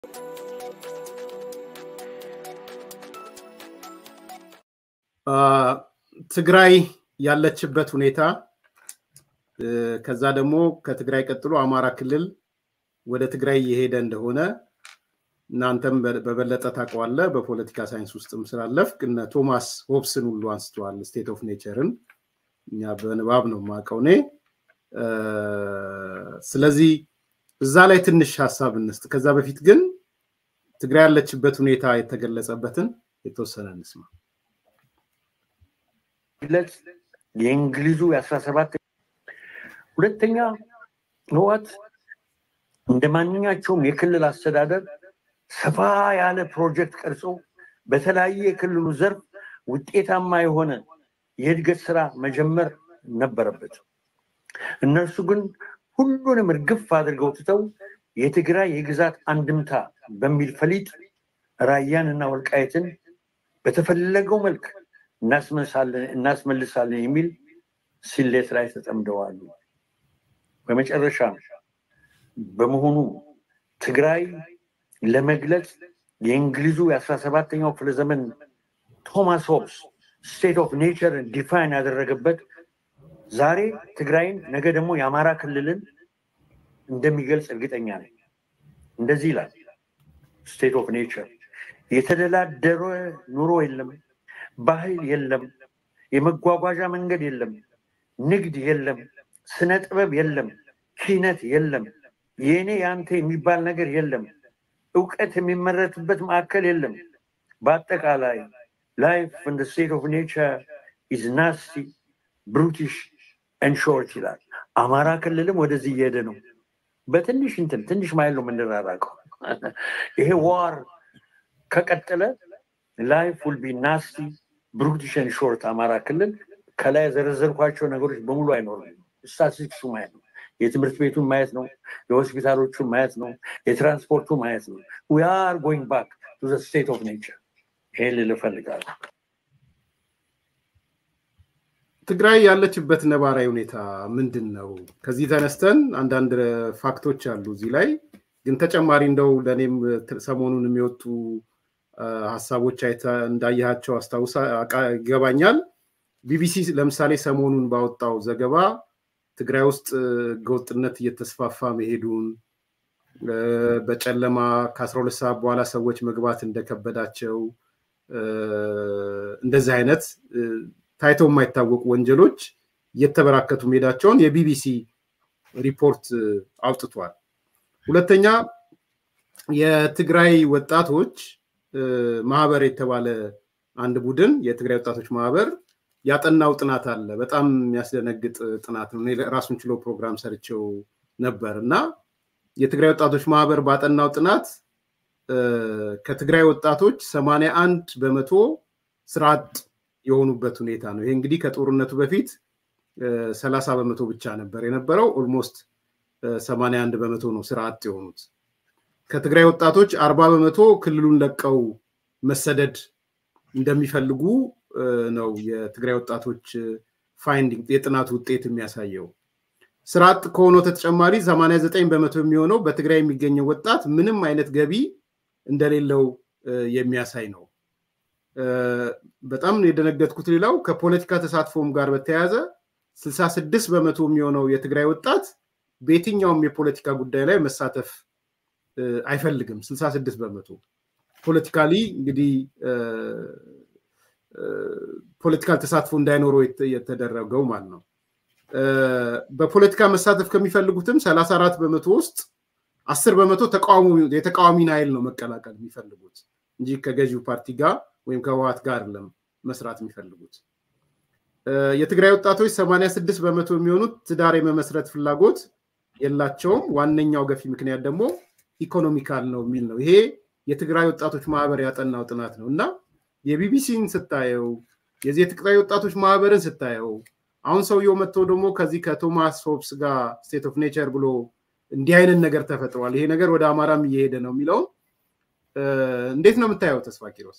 ትግራይ ያለችበት ሁኔታ ከዛ ደግሞ ከትግራይ ቀጥሎ አማራ ክልል ወደ ትግራይ እየሄደ እንደሆነ እናንተም በበለጠ ታውቀዋለ በፖለቲካ ሳይንስ ውስጥም ስላለፍክ እና ቶማስ ሆብስን ሁሉ አንስተዋል ስቴት ኦፍ ኔቸርን እኛ በንባብ ነው ማቀው ነኝ ስለዚህ እዛ ላይ ትንሽ ሐሳብ እንስጥ ከዛ በፊት ግን ትግራይ ያለችበት ሁኔታ የተገለጸበትን የተወሰነ እንስማ ለስ የእንግሊዙ የ17 ሁለተኛ ነዋት እንደማንኛቸውም የክልል አስተዳደር ሰፋ ያለ ፕሮጀክት ቀርጾ በተለያየ የክልሉ ዘርፍ ውጤታማ የሆነ የእድገት ስራ መጀመር ነበረበት እነሱ ግን ሁሉንም እርግፍ አድርገው ትተው የትግራይ የግዛት አንድምታ በሚል ፈሊጥ ራያንና ወልቃይትን በተፈለገው መልክ እናስመልሳለን የሚል ሲሌት ላይ ተጠምደዋል በመጨረሻ በመሆኑ ትግራይ ለመግለጽ የእንግሊዙ የ17ኛው ክፍለ ዘመን ቶማስ ሆብስ ስቴት ኦፍ ኔቸር ዲፋይን ያደረገበት ዛሬ ትግራይን ነገ ደግሞ የአማራ ክልልን እንደሚገልጽ እርግጠኛ ነኝ እንደዚህ ይላል ስቴት ኦፍ ኔቸር የተደላደረ ኑሮ የለም ባህል የለም የመጓጓዣ መንገድ የለም ንግድ የለም ስነ ጥበብ የለም ኪነት የለም የኔ ያንተ የሚባል ነገር የለም ዕውቀት የሚመረትበት ማዕከል የለም በአጠቃላይ life in the state of nature is nasty brutish and short ይላል አማራ ክልልም ወደዚህ እየሄደ ነው በትንሽ ትንሽ ማይል ነው ምንራራቀው ይሄ ዋር ከቀጠለ life will be nasty brutish and short አማራ ክልል ከላይ ዘረዘርኳቸው ነገሮች በሙሉ አይኖርም ስታቲስቲክሱ ማየት ነው የትምህርት ቤቱን ማየት ነው የሆስፒታሎቹን ማየት ነው የትራንስፖርቱ ማየት ነው we are going back to the state of nature ሄል ለፈልጋል ትግራይ ያለችበት ነባራዊ ሁኔታ ምንድነው ከዚህ ተነስተን አንዳንድ ፋክቶች አሉ እዚህ ላይ ግን ተጨማሪ እንደው ለኔም ሰሞኑን የሚወጡ ሐሳቦች እንዳያያቸው አስተዋውሳ ይገባኛል ቢቢሲ ለምሳሌ ሰሞኑን ባወጣው ዘገባ ትግራይ ውስጥ ጎጥነት እየተስፋፋ መሄዱን በጨለማ ከ12 ሰዓት በኋላ ሰዎች መግባት እንደከበዳቸው እንደዚህ አይነት ታይተው የማይታወቁ ወንጀሎች እየተበራከቱ መሄዳቸውን የቢቢሲ ሪፖርት አውጥቷል ሁለተኛ የትግራይ ወጣቶች ማህበር የተባለ አንድ ቡድን የትግራይ ወጣቶች ማህበር ያጠናው ጥናት አለ በጣም የሚያስደነግጥ ጥናት ነው ራሱን ችሎ ፕሮግራም ሰርቸው ነበርና የትግራይ ወጣቶች ማህበር ባጠናው ጥናት ከትግራይ ወጣቶች 81% ስራጥ የሆኑበት ሁኔታ ነው ይሄ እንግዲህ ከጦርነቱ በፊት 30% ብቻ ነበር የነበረው ኦልሞስት 81% ነው ስራጥ የሆኑት ከትግራይ ወጣቶች 40% ክልሉን ለቀው መሰደድ እንደሚፈልጉ ነው የትግራይ ወጣቶች ፋይንዲንግ የጥናቱ ውጤት የሚያሳየው ስራጥ ከሆነ ተጨማሪ 89% የሚሆነው በትግራይ የሚገኘው ወጣት ምንም አይነት ገቢ እንደሌለው የሚያሳይ ነው በጣም የደነገጥኩት ሌላው ከፖለቲካ ተሳትፎም ጋር በተያያዘ 66% የሚሆነው የትግራይ ወጣት በየትኛውም የፖለቲካ ጉዳይ ላይ መሳተፍ አይፈልግም 66% ፖለቲካሊ እንግዲህ ፖለቲካል ተሳትፎ እንዳይኖረው የተደረገው ማለት ነው በፖለቲካ መሳተፍ ከሚፈልጉትም 34% ውስጥ 10% የተቃዋሚን ኃይል ነው መቀላቀል የሚፈልጉት እንጂ ከገዢው ፓርቲ ጋር ወይም ከህወሓት ጋር አይደለም መስራት የሚፈልጉት የትግራይ ወጣቶች 86% የሚሆኑት ትዳር የመመስረት ፍላጎት የላቸውም ዋነኛው ገፊ ምክንያት ደግሞ ኢኮኖሚካል ነው የሚል ነው ይሄ የትግራይ ወጣቶች ማህበር ያጠናው ጥናት ነውና የቢቢሲን ስታየው የዚህ የትግራይ ወጣቶች ማህበርን ስታየው አሁን ሰውየው መጥቶ ደግሞ ከዚህ ከቶማስ ሆብስ ጋር ስቴት ኦፍ ኔቸር ብሎ እንዲህ አይነት ነገር ተፈጥሯል ይሄ ነገር ወደ አማራም እየሄደ ነው የሚለው እንዴት ነው የምታየው ተስፋ ኪሮስ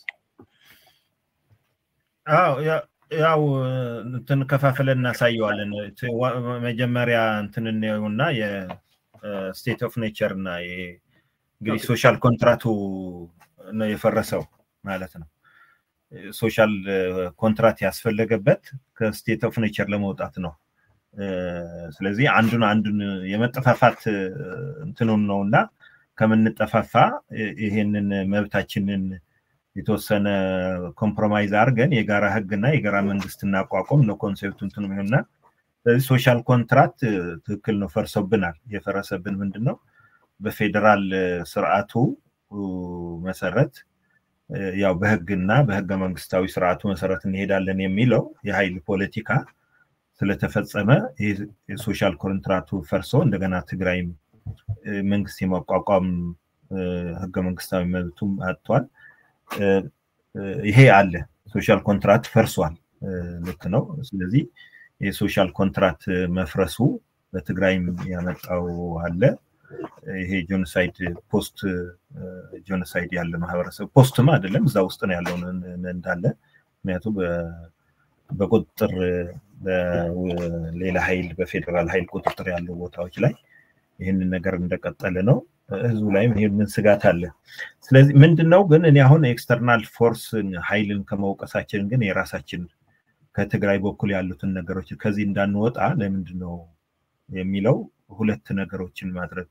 ያው እንትን ከፋፈለን እናሳየዋለን መጀመሪያ እንትን ነውና የስቴት ኦፍ ኔቸር እና እንግዲህ ሶሻል ኮንትራክቱ ነው የፈረሰው ማለት ነው ሶሻል ኮንትራክት ያስፈልገበት ከስቴት ኦፍ ኔቸር ለመውጣት ነው ስለዚህ አንዱን የመጠፋፋት እንትኑን ነውና ከምንጠፋፋ ይሄንን መብታችንን የተወሰነ ኮምፕሮማይዝ አድርገን የጋራ ህግና የጋራ መንግስትና አቋቋም ነው ኮንሴፕቱ እንትኑ ይሆንና ስለዚህ ሶሻል ኮንትራክት ትክክል ነው ፈርሶብናል የፈረሰብን ምንድነው በፌደራል ስርዓቱ መሰረት ያው በህግና በህገ መንግስታዊ ስርዓቱ መሰረት እንሄዳለን የሚለው የኃይል ፖለቲካ ስለተፈጸመ የሶሻል ኮንትራክቱ ፈርሶ እንደገና ትግራይ መንግስት የማቋቋም ህገ መንግስታዊ መብቱም አጥቷል ይሄ አለ ሶሻል ኮንትራክት ፈርሷል ልክ ነው ስለዚህ የሶሻል ኮንትራክት መፍረሱ በትግራይ ያመጣው አለ ይሄ ጆኖሳይድ ፖስት ጆኖሳይድ ያለ ማህበረሰብ ፖስትም አይደለም እዛ ውስጥ ነው ያለው እንዳለ ምክንያቱም በቁጥጥር በሌላ ኃይል በፌደራል ኃይል ቁጥጥር ያለው ቦታዎች ላይ ይሄንን ነገር እንደቀጠለ ነው ህዝቡ ላይም ይሄንን ስጋት አለ ስለዚህ ምንድነው ግን እኔ አሁን ኤክስተርናል ፎርስ ኃይልን ከመውቀሳችን ግን የራሳችን ከትግራይ በኩል ያሉትን ነገሮች ከዚህ እንዳንወጣ ለምንድነው የሚለው ሁለት ነገሮችን ማድረግ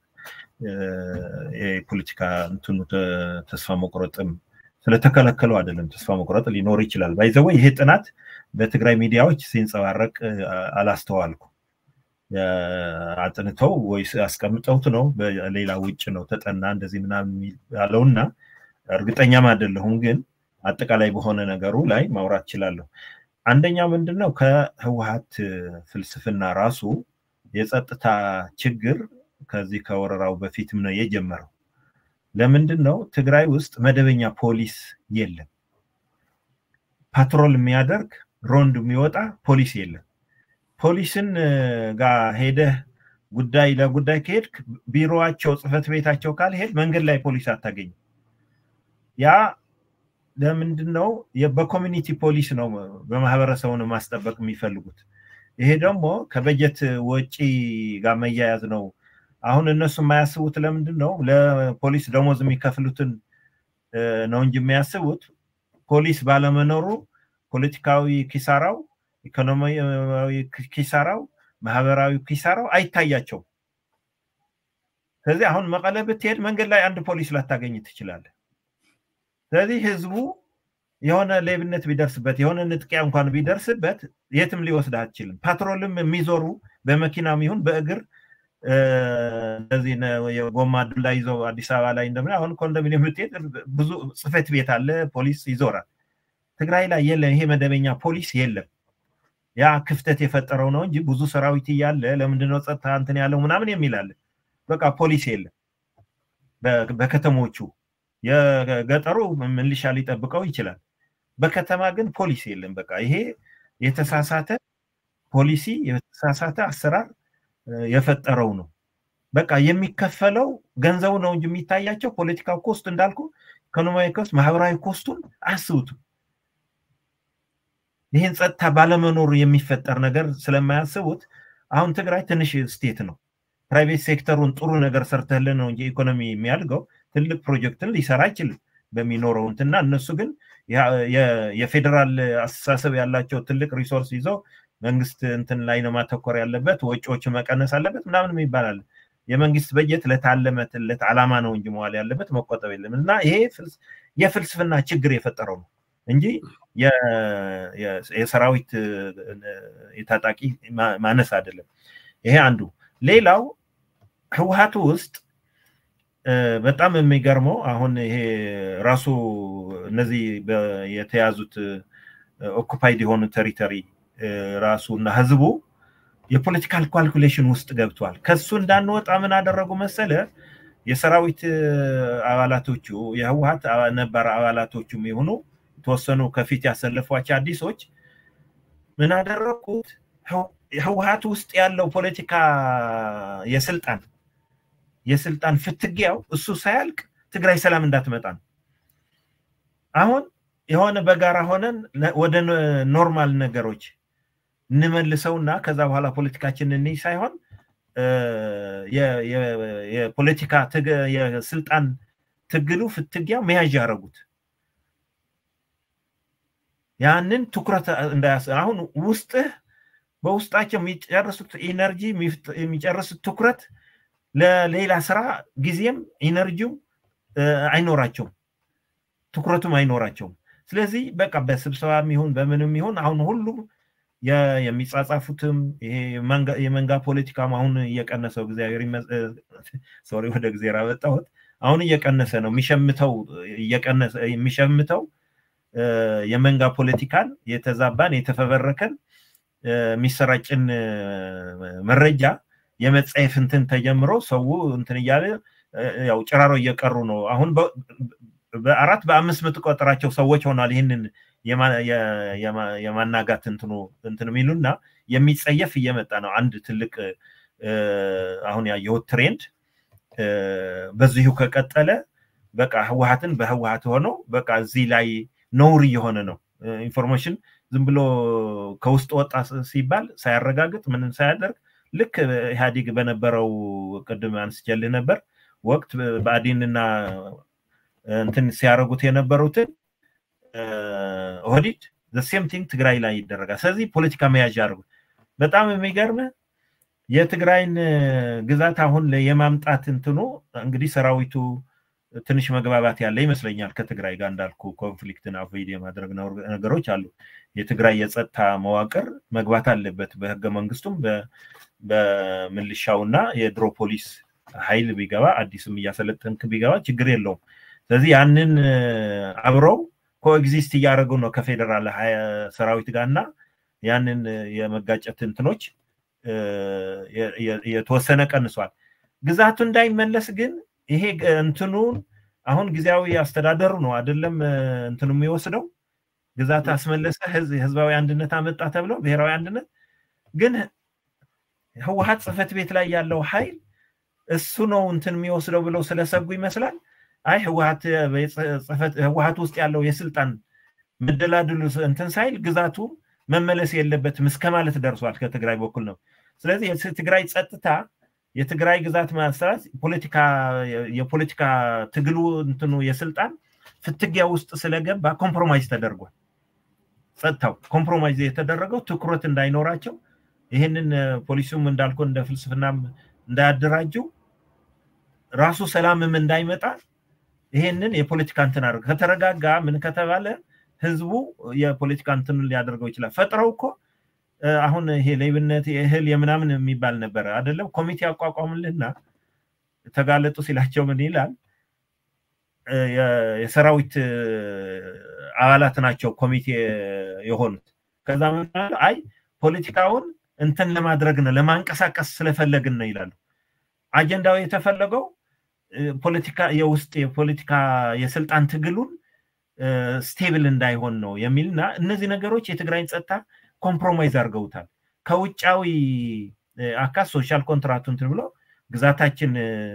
የፖለቲካ እንትኑ ተስፋ መቁረጥም ስለተከለከለው አይደለም ተስፋ መቁረጥ ሊኖር ይችላል ባይዘው ይሄ ጥናት በትግራይ ሚዲያዎች ሲንጸባረቅ አላስተዋልኩ አጥንተው ወይስ አስቀምጠውት ነው በሌላ ውጭ ነው ተጠና እንደዚህ ምናምን ያለውና እርግጠኛም አይደለሁም ግን አጠቃላይ በሆነ ነገሩ ላይ ማውራት ይችላል አንደኛው ምንድነው ከህወሓት ፍልስፍና ራሱ የጸጥታ ችግር ከዚህ ከወረራው በፊትም ነው የጀመረው ለምንድነው ትግራይ ውስጥ መደበኛ ፖሊስ የለም ፓትሮል የሚያደርግ ሮንድ የሚወጣ ፖሊስ የለም ፖሊስን ጋር ሄደ ለጉዳይ ከሄድክ ቢሮአቸው ጽፈት ቤታቸው ካልሄድ መንገድ ላይ ፖሊስ አታገኝ ያ ለምንድነው በኮሚኒቲ ፖሊስ ነው በማህበረሰቡን ማስጠበቅ የሚፈልጉት ይሄ ደግሞ ከበጀት ወጪ ጋር መያያዝ ነው አሁን እነሱ የማያስቡት ለምንድነው ለፖሊስ ደሞዝ የሚከፍሉትን ነው እንጂ የሚያስቡት ፖሊስ ባለመኖሩ ፖለቲካዊ ኪሳራው ኢኮኖሚያዊ ኪሳራው ማህበራዊ ኪሳራው አይታያቸው ስለዚህ አሁን መቀለ ብትሄድ መንገድ ላይ አንድ ፖሊስ ላታገኝ ትችላለህ ስለዚህ ህዝቡ የሆነ ሌብነት ቢደርስበት የሆነ ንጥቂያ እንኳን ቢደርስበት የትም ሊወስድ አይችልም ፓትሮልም የሚዞሩ በመኪናም ይሁን በእግር እንደዚህ ነው የጎማ ዱላ ይዘው አዲስ አበባ ላይ እንደምን አሁን ኮንዶሚኒየም ብትሄድ ብዙ ጽፈት ቤት አለ ፖሊስ ይዞራል ትግራይ ላይ የለም ይሄ መደበኛ ፖሊስ የለም ያ ክፍተት የፈጠረው ነው እንጂ ብዙ ሰራዊት ያለ ለምንድነው ጸጥታ እንትን ያለው ምናምን የሚላል በቃ ፖሊስ የለም በከተሞቹ የገጠሩ ምንልሻ ሊጠብቀው ይችላል በከተማ ግን ፖሊስ የለም በቃ ይሄ የተሳሳተ ፖሊሲ የተሳሳተ አሰራር የፈጠረው ነው በቃ የሚከፈለው ገንዘቡ ነው እንጂ የሚታያቸው ፖለቲካው ኮስት እንዳልኩ ኢኮኖሚያዊ ኮስት ማህበራዊ ኮስቱን አስቡት ይሄን ጸጥታ ባለመኖር የሚፈጠር ነገር ስለማያስቡት አሁን ትግራይ ትንሽ ስቴት ነው ፕራይቬት ሴክተሩን ጥሩ ነገር ሰርተልን ነው እንጂ ኢኮኖሚ የሚያድገው ትልቅ ፕሮጀክትን ሊሰራ ይችላል በሚኖረው እንትና እነሱ ግን የፌደራል አስተሳሰብ ያላቸው ትልቅ ሪሶርስ ይዘው መንግስት እንትን ላይ ነው ማተኮር ያለበት ወጪዎች መቀነስ አለበት ምናምን ይባላል የመንግስት በጀት ለታለመለት ዓላማ ነው እንጂ መዋል ያለበት መቆጠብ የለም እና ይሄ የፍልስፍና ችግር የፈጠረው ነው እንጂ የሰራዊት የታጣቂ ማነስ አይደለም ይሄ አንዱ ሌላው ህወሓቱ ውስጥ በጣም የሚገርመው አሁን ይሄ ራሱ እነዚህ የተያዙት ኦኩፓይድ የሆኑ ቴሪቶሪ ራሱና ህዝቡ የፖለቲካል ካልኩሌሽን ውስጥ ገብቷል ከሱ እንዳንወጣ ምን አደረጉ መሰለ የሰራዊት አባላቶቹ የህወሓት ነባር አባላቶቹም ይሁኑ ተወሰኑ ከፊት ያሰለፏቸው አዲሶች ምን አደረጉት ህወሓት ውስጥ ያለው ፖለቲካ የስልጣን ፍትጊያው እሱ ሳያልቅ ትግራይ ሰላም እንዳትመጣ ነው አሁን የሆነ በጋራ ሆነን ወደ ኖርማል ነገሮች እንመልሰውና ከዛ በኋላ ፖለቲካችንን ሳይሆን የፖለቲካ የስልጣን ትግሉ ፍትጊያ መያዣ ያረጉት ያንን ትኩረት እንዳያስ አሁን በውስጣቸው የሚጨርሱት ኢነርጂ የሚጨርሱት ትኩረት ለሌላ ስራ ጊዜም ኢነርጂው አይኖራቸውም ትኩረቱም አይኖራቸውም ስለዚህ በቃ በስብሰባም ይሁን በምንም ይሁን አሁን ሁሉም የሚጻጻፉትም ይሄ የመንጋ ፖለቲካም አሁን እየቀነሰው እግዚአብሔር ሶሪ ወደ እግዚአብሔር አወጣሁት አሁን እየቀነሰ ነው የሚሸምተው የመንጋ ፖለቲካን የተዛባን የተፈበረከን የሚሰራጭን መረጃ የመጻፍ እንትን ተጀምሮ ሰው እንትን ይያለ ያው ጭራሮ እየቀሩ ነው አሁን በአራት በአምስት ምትቆጥራቸው ሰዎች ሆናል ይሄንን የማናጋት እንትን ሚሉና የሚጸየፍ እየመጣ ነው አንድ ትልቅ አሁን ያየው ትሬንድ በዚሁ ከቀጠለ በቃ ህወሓትን በህወሓት ሆኖ በቃ እዚህ ላይ ኖር እየሆነ ነው ኢንፎርሜሽን ዝም ብሎ ከውስጥ ወጣ ሲባል ሳያረጋግጥ ምንም ሳያደርግ ልክ ኢህአዲግ በነበረው ቅድም አንስጀል ነበር ወቅት ባዲንና እንትን ሲያረጉት የነበሩትን ኦዲት the same thing ትግራይ ላይ ይደረጋል ስለዚህ ፖለቲካ መያዣ አርጉ በጣም የሚገርም የትግራይን ግዛት አሁን የማምጣት እንትኑ እንግዲህ ሰራዊቱ ትንሽ መግባባት ያለ ይመስለኛል ከትግራይ ጋር እንዳልኩ ኮንፍሊክትን አቮይድ የማድረግ ነገሮች አሉ የትግራይ የጸጥታ መዋቅር መግባት አለበት በህገ መንግስቱም በሚሊሻውና የድሮ ፖሊስ ኃይል ቢገባ አዲስም ያሰለጠንክ ቢገባ ችግር የለውም ስለዚህ ያንን አብረው ኮኤግዚስት ያደርጉ ነው ከፌደራል ሰራዊት ጋርና ያንን የመጋጨት እንትኖች የተወሰነ ቀንሷል ግዛቱ እንዳይመለስ ግን ይሄ እንትኑን አሁን ጊዜያዊ አስተዳደሩ ነው አይደለም እንትኑ የሚወስደው ግዛት አስመለሰ ህዝባዊ አንድነት አመጣ ተብሎ ብሔራዊ አንድነት ግን ህወሓት ጽፈት ቤት ላይ ያለው ኃይል እሱ ነው እንትን የሚወስደው ብለው ስለሰጉ ይመስላል አይ ህወሓት ውስጥ ያለው የስልጣን መደላድሉ እንትን ሳይል ግዛቱ መመለስ የለበትም እስከማለት ደርሷል ከትግራይ በኩል ነው ስለዚህ የትግራይ ጸጥታ የትግራይ ግዛት ማስተዳደር የፖለቲካ ትግሉ እንትኑ የስልጣን ፍትጊያ ውስጥ ስለገባ ኮምፕሮማይዝ ተደርጓል ጸጥታው ኮምፕሮማይዝ የተደረገው ትኩረት እንዳይኖራቸው ይሄንን ፖሊሱም እንዳልኩ እንደ ፍልስፍናም እንዳያደራጁ ራሱ ሰላምም እንዳይመጣ ይሄንን የፖለቲካ እንትን አድርገው ከተረጋጋ ምን ከተባለ ህዝቡ የፖለቲካ እንትን ሊያደርገው ይችላል ፈጥረው እኮ አሁን ይሄ ለይብነት የህል የምናምን የሚባል ነበር አይደለም ኮሚቴ አቋቋምልና ተጋለጡ ሲላቸው ምን ይላል የሰራዊት አባላት ናቸው ኮሚቴ የሆኑት ከዛ ምን አይ ፖለቲካውን እንትን ለማድረግ ነው ለማንቀሳቀስ ስለፈለግን ነው ይላሉ አጀንዳው የተፈለገው ፖለቲካ የውስጥ የፖለቲካ የስልጣን ትግሉን ስቴብል እንዳይሆን ነው የሚልና እነዚህ ነገሮች የትግራይን ጸጥታ ኮምፕሮማይዝ አድርገውታል ከውጫዊ አካስ ሶሻል ኮንትራክት እንትን ብሎ ግዛታችን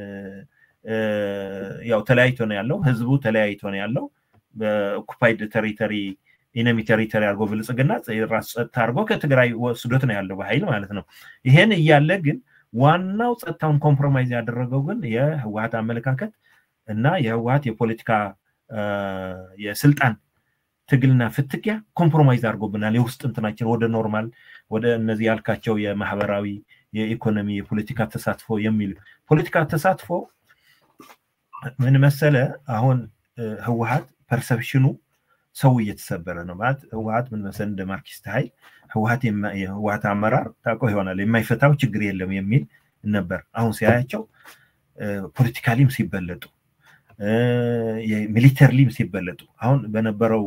ያው ተለያይቶ ነው ያለው ህዝቡ ተለያይቶ ነው ያለው በኦኩፓይድ ቴሪቶሪ ኢነሚ ቴሪቶሪ አርጎ ብልጽግና ራስ ጸጥታ አርጎ ከትግራይ ወስዶት ነው ያለው በኃይል ማለት ነው ይሄን እያለ ግን ዋናው ጸጥታውን ኮምፕሮማይዝ ያደረገው ግን የህወሓት አመለካከት እና የህወሓት የፖለቲካ የስልጣን ትግልና ፍትጊያ ኮምፕሮማይዝ አድርጎብናል የውስጥ እንትናችን ወደ ኖርማል ወደ እነዚህ ያልካቸው የማህበራዊ የኢኮኖሚ የፖለቲካ ተሳትፎ የሚል ፖለቲካ ተሳትፎ ምን መሰለ አሁን ህወሓት ፐርሰፕሽኑ ሰው እየተሰበረ ነው ማለት ህወሓት ምን መሰለ እንደ ማርክሲስት ኃይል ህወሓት አመራር ታቆ ይሆናል የማይፈታው ችግር የለም የሚል ነበር አሁን ሲያያቸው ፖለቲካሊም ሲበለጡ የሚሊተሪሊም ሲበለጡ አሁን በነበረው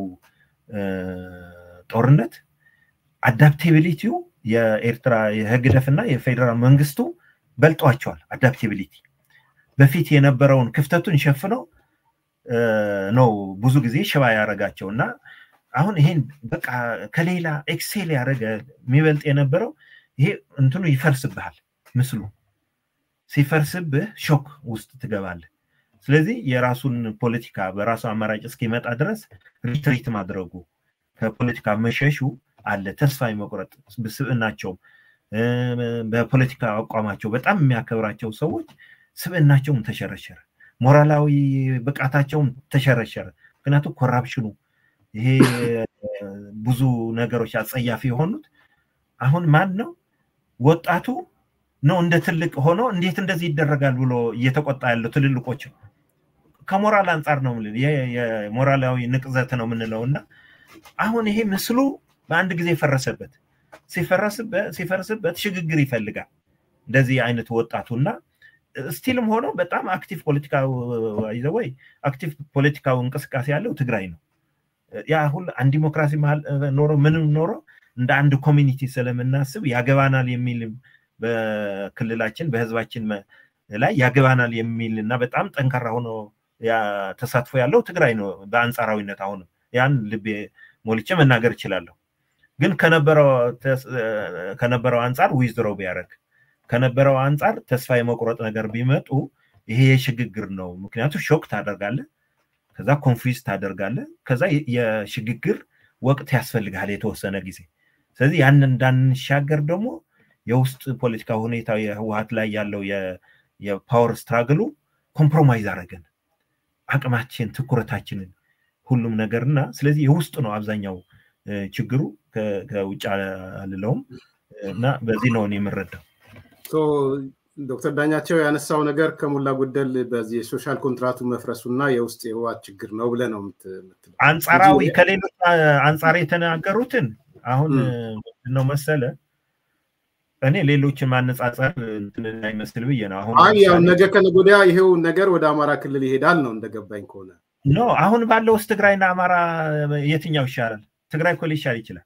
ጦርነት አዳፕቲቢሊቲው የኤርትራ የህግደፍና የፌደራል መንግስቱ በልጧቸዋል አዳፕቲቢሊቲ በፊት የነበረውን ክፍተቱን ሸፍነው ነው ብዙ ጊዜ ሽባ ያረጋቸውና አሁን ይሄን በቃ ከሌላ ኤክሴል ያረገ የሚበልጥ የነበረው ይሄ እንትኑ ይፈርስብሃል ምስሉ ሲፈርስብህ ሾክ ውስጥ ትገባለህ ስለዚህ የራሱን ፖለቲካ በራሱ አማራጭ እስኪመጣ ድረስ ሪትሪት ማድረጉ ከፖለቲካ መሸሹ አለ ተስፋ ይመቁረጥ ብስብናቸው በፖለቲካ አቋማቸው በጣም የሚያከብራቸው ሰዎች ስብዕናቸውም ተሸረሸረ፣ ሞራላዊ ብቃታቸውም ተሸረሸረ። ምክንያቱም ኮራፕሽኑ ይሄ ብዙ ነገሮች አጸያፊ የሆኑት አሁን ማን ነው ወጣቱ ነው እንደ ትልቅ ሆኖ እንዴት እንደዚህ ይደረጋል ብሎ እየተቆጣ ያለው ትልልቆች ከሞራል አንፃር ነው ማለት የሞራላዊ ንቅዘት ነው ምንለውና አሁን ይሄ ምስሉ በአንድ ጊዜ ፈረሰበት። ሲፈረስበት ሽግግር ይፈልጋል እንደዚህ አይነት ወጣቱና ስቲልም ሆኖ በጣም አክቲቭ ፖለቲካው ይዘወይ አክቲቭ ፖለቲካው እንቅስቃሴ ያለው ትግራይ ነው። ያ ሁሉ አንድ ዲሞክራሲ ኖሮ ምንም ኖሮ እንደ አንድ ኮሚኒቲ ስለምናስብ ያገባናል የሚል በክልላችን በህዝባችን ላይ ያገባናል የሚልና በጣም ጠንካራ ሆኖ ያ ተሳትፎ ያለው ትግራይ ነው በአንጻራዊነት። አሁን ያን ልቤ ሞልቼ መናገር ይችላልው። ግን ከነበረው አንፃር ዊዝድሮው ቢያረግ ከነበረው አንፃር ተስፋ የመቁረጥ ነገር ቢመጡ ይሄ የሽግግር ነው። ምክንያቱም ሾክ ታደርጋለህ፣ ከዛ ኮንፊውዝ ታደርጋለህ፣ ከዛ የሽግግር ወቅት ያስፈልጋል የተወሰነ ጊዜ። ስለዚህ ያን እንዳንሻገር ደግሞ የውስጥ ፖለቲካ ሁኔታ የህወሓት ላይ ያለው የፓወር ስትራግሉ ኮምፕሮማይዝ አረገን አቅማችን ትኩረታችንን ሁሉም ነገርና ስለዚህ የውስጥ ነው አብዛኛው ችግሩ ከውጭ አልለውም እና በዚህ ነው የምረዳው። ዶክተር ዳኛቸው ያነሳው ነገር ከሞላ ጎደል በዚህ የሶሻል ኮንትራቱ መፍረሱና የውስጥ የህወሓት ችግር ነው ብለ ነው የምትለው። አንጻራዊ ከሌሎች አንጻር የተናገሩትን አሁን ነው መሰለ እኔ ሌሎችን ማነጻጸር እንትን አይመስል ብዬ ነው። አሁን ያው ነገ ከነገ ወዲያ ይሄው ነገር ወደ አማራ ክልል ይሄዳል ነው እንደገባኝ ከሆነ ኖ አሁን ባለው ውስጥ ትግራይና አማራ የትኛው ይሻላል? ትግራይ እኮ ሊሻል ይችላል።